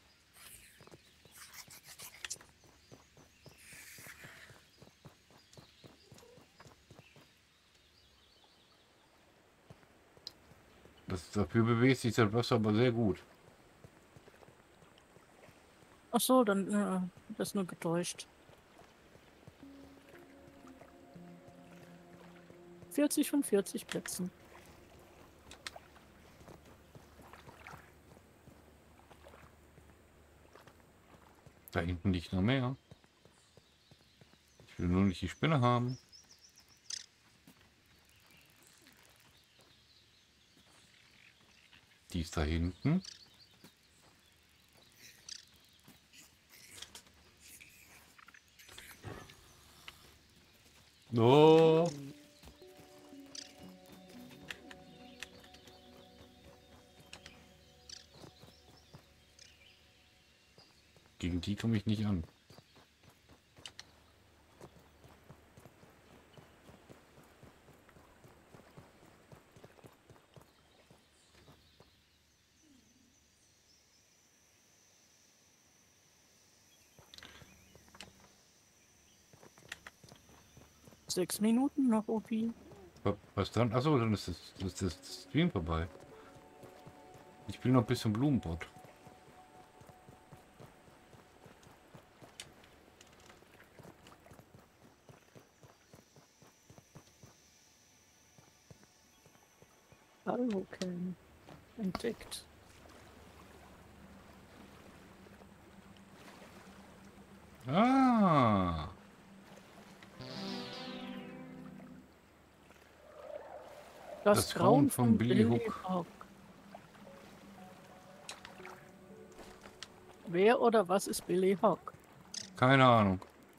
Das, dafür bewegt sich das Wasser aber sehr gut. Ach so, dann äh, das ist nur getäuscht. vierzig von vierzig Plätzen. Da hinten liegt noch mehr. Ich will nur nicht die Spinne haben. Die ist da hinten. Oh. Gegen die komme ich nicht an. Sechs Minuten noch, Opi. Wa- Was dann? Achso, dann ist das, ist das Stream vorbei. Ich will noch ein bisschen Blumenpott. Alvoken. Entdeckt. Ah. Das, Das Grauen Grauen von von Billy Billy Hook. Hook. Wer oder was ist Billy Hook? Keine Ahnung.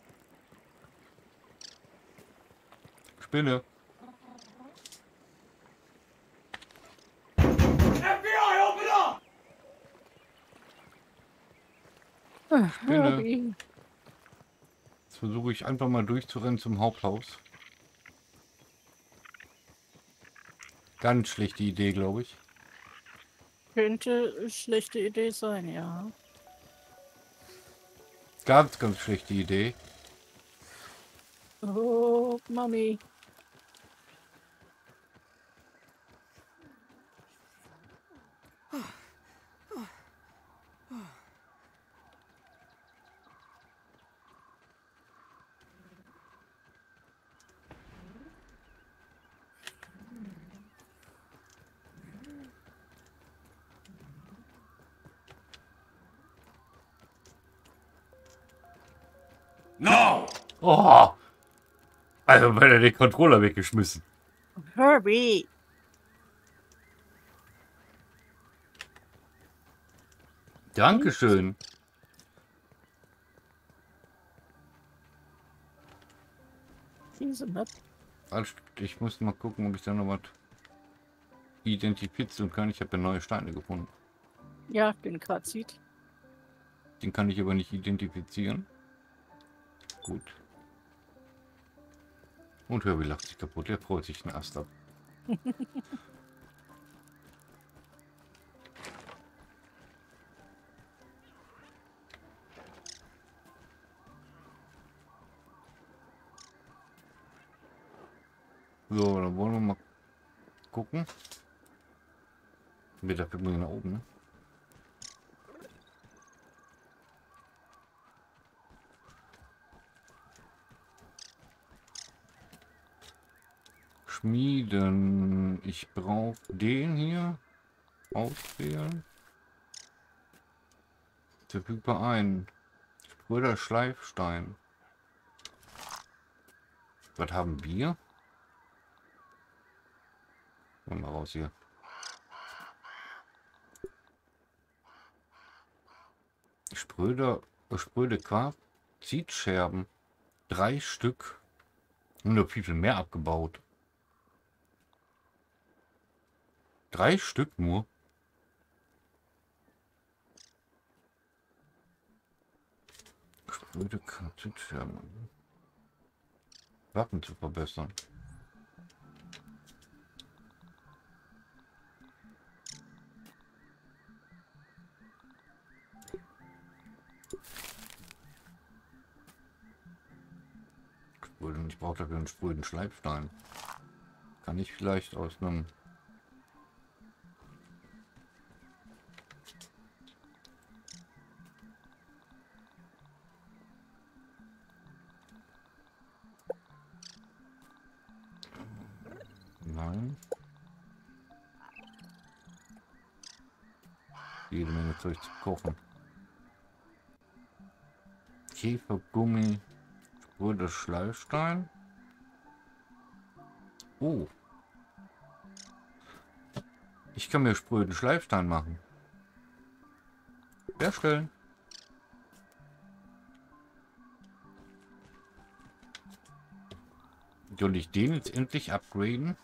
Spinne. Spinne. Herbie. Jetzt versuche ich einfach mal durchzurennen zum Haupthaus. Ganz schlechte Idee, glaube ich. Könnte eine schlechte Idee sein, ja. Ganz, ganz schlechte Idee. Oh, Mami. No! Oh! Also weil er den Controller weggeschmissen. Herbie. Dankeschön. Diese Map. Also, ich muss mal gucken, ob ich da noch was... identifizieren kann. Ich habe ja neue Steine gefunden. Ja, den Quarzit. Den kann ich aber nicht identifizieren. Gut. Und Herbie lacht sich kaputt. Er freut sich den Ast ab. So, dann wollen wir mal gucken. Wir dafür muss ich nach oben, ne? Schmieden. Ich brauche den hier. Auswählen. Verfügbar ein. Spröder Schleifstein. Was haben wir? Mal raus hier. Spröder, spröde Quarzitscherben. Drei Stück. Und noch viel, viel mehr abgebaut. Drei Stück nur. Spröde Quarzitscherben. Waffen zu verbessern. Ich brauche dafür einen spröden Schleifstein. Kann ich vielleicht aus einem... Nein. Jede Menge Zeug zu kochen. Käfergummi. Spröder Schleifstein. Oh. Ich kann mir spröden Schleifstein machen. Herstellen. Soll ich den jetzt endlich upgraden?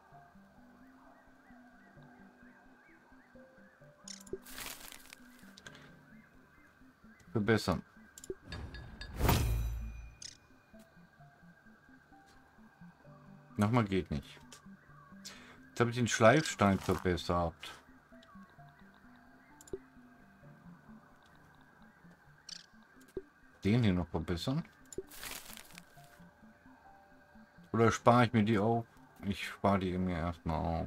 Verbessern. Nochmal geht nicht. Jetzt habe ich den Schleifstein verbessert. Den hier noch verbessern. Oder spare ich mir die auf? Ich spare die mir erstmal auf.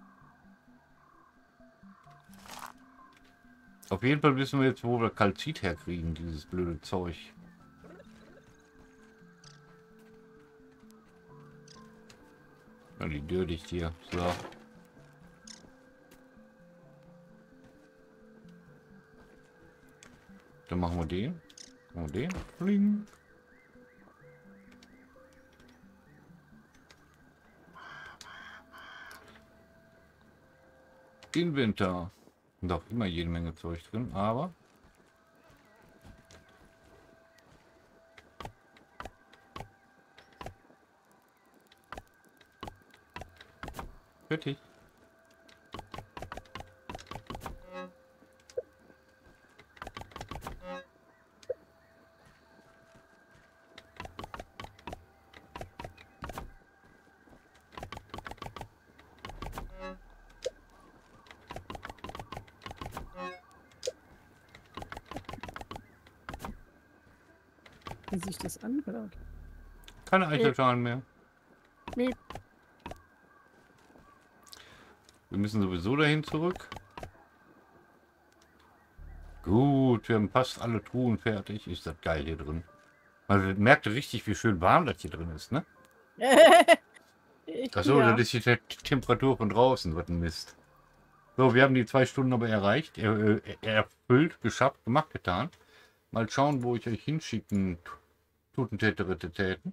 Auf jeden Fall wissen wir jetzt, wo wir Kalzit herkriegen, dieses blöde Zeug. Ja, die dürdigt hier. So. Dann machen wir den. Und den. Bling. Inventar. Doch immer jede Menge Zeug drin, aber fertig. Wie sich das anhört. Keine Eichelschalen mehr. Nee. Wir müssen sowieso dahin zurück. Gut, wir haben fast alle Truhen fertig. Ist das geil hier drin. Man merkt richtig, wie schön warm das hier drin ist, ne? Achso, Ja. das ist die Temperatur von draußen. Was ein Mist. So, wir haben die zwei Stunden aber erreicht. Er, er, erfüllt, geschafft, gemacht, getan. Mal schauen, wo ich euch hinschicken tuten tätere täten.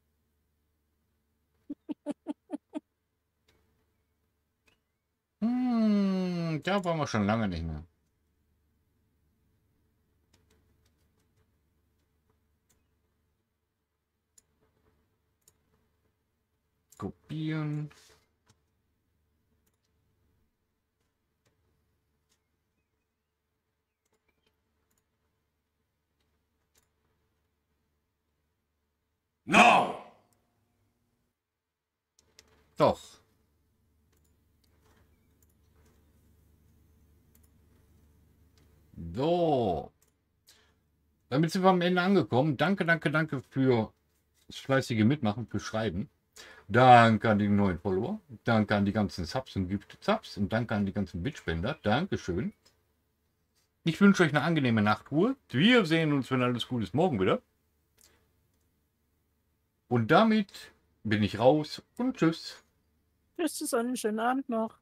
Hm, da waren wir schon lange nicht mehr. Kopieren. Doch. So. Damit sind wir am Ende angekommen. Danke, danke, danke für das fleißige Mitmachen, für Schreiben. Danke an die neuen Follower. Danke an die ganzen Subs und Gift-Subs. Und danke an die ganzen Bitspender. Dankeschön. Ich wünsche euch eine angenehme Nachtruhe. Wir sehen uns, wenn alles gut ist, morgen wieder. Und damit bin ich raus und tschüss. Tschüss, einen schönen Abend noch.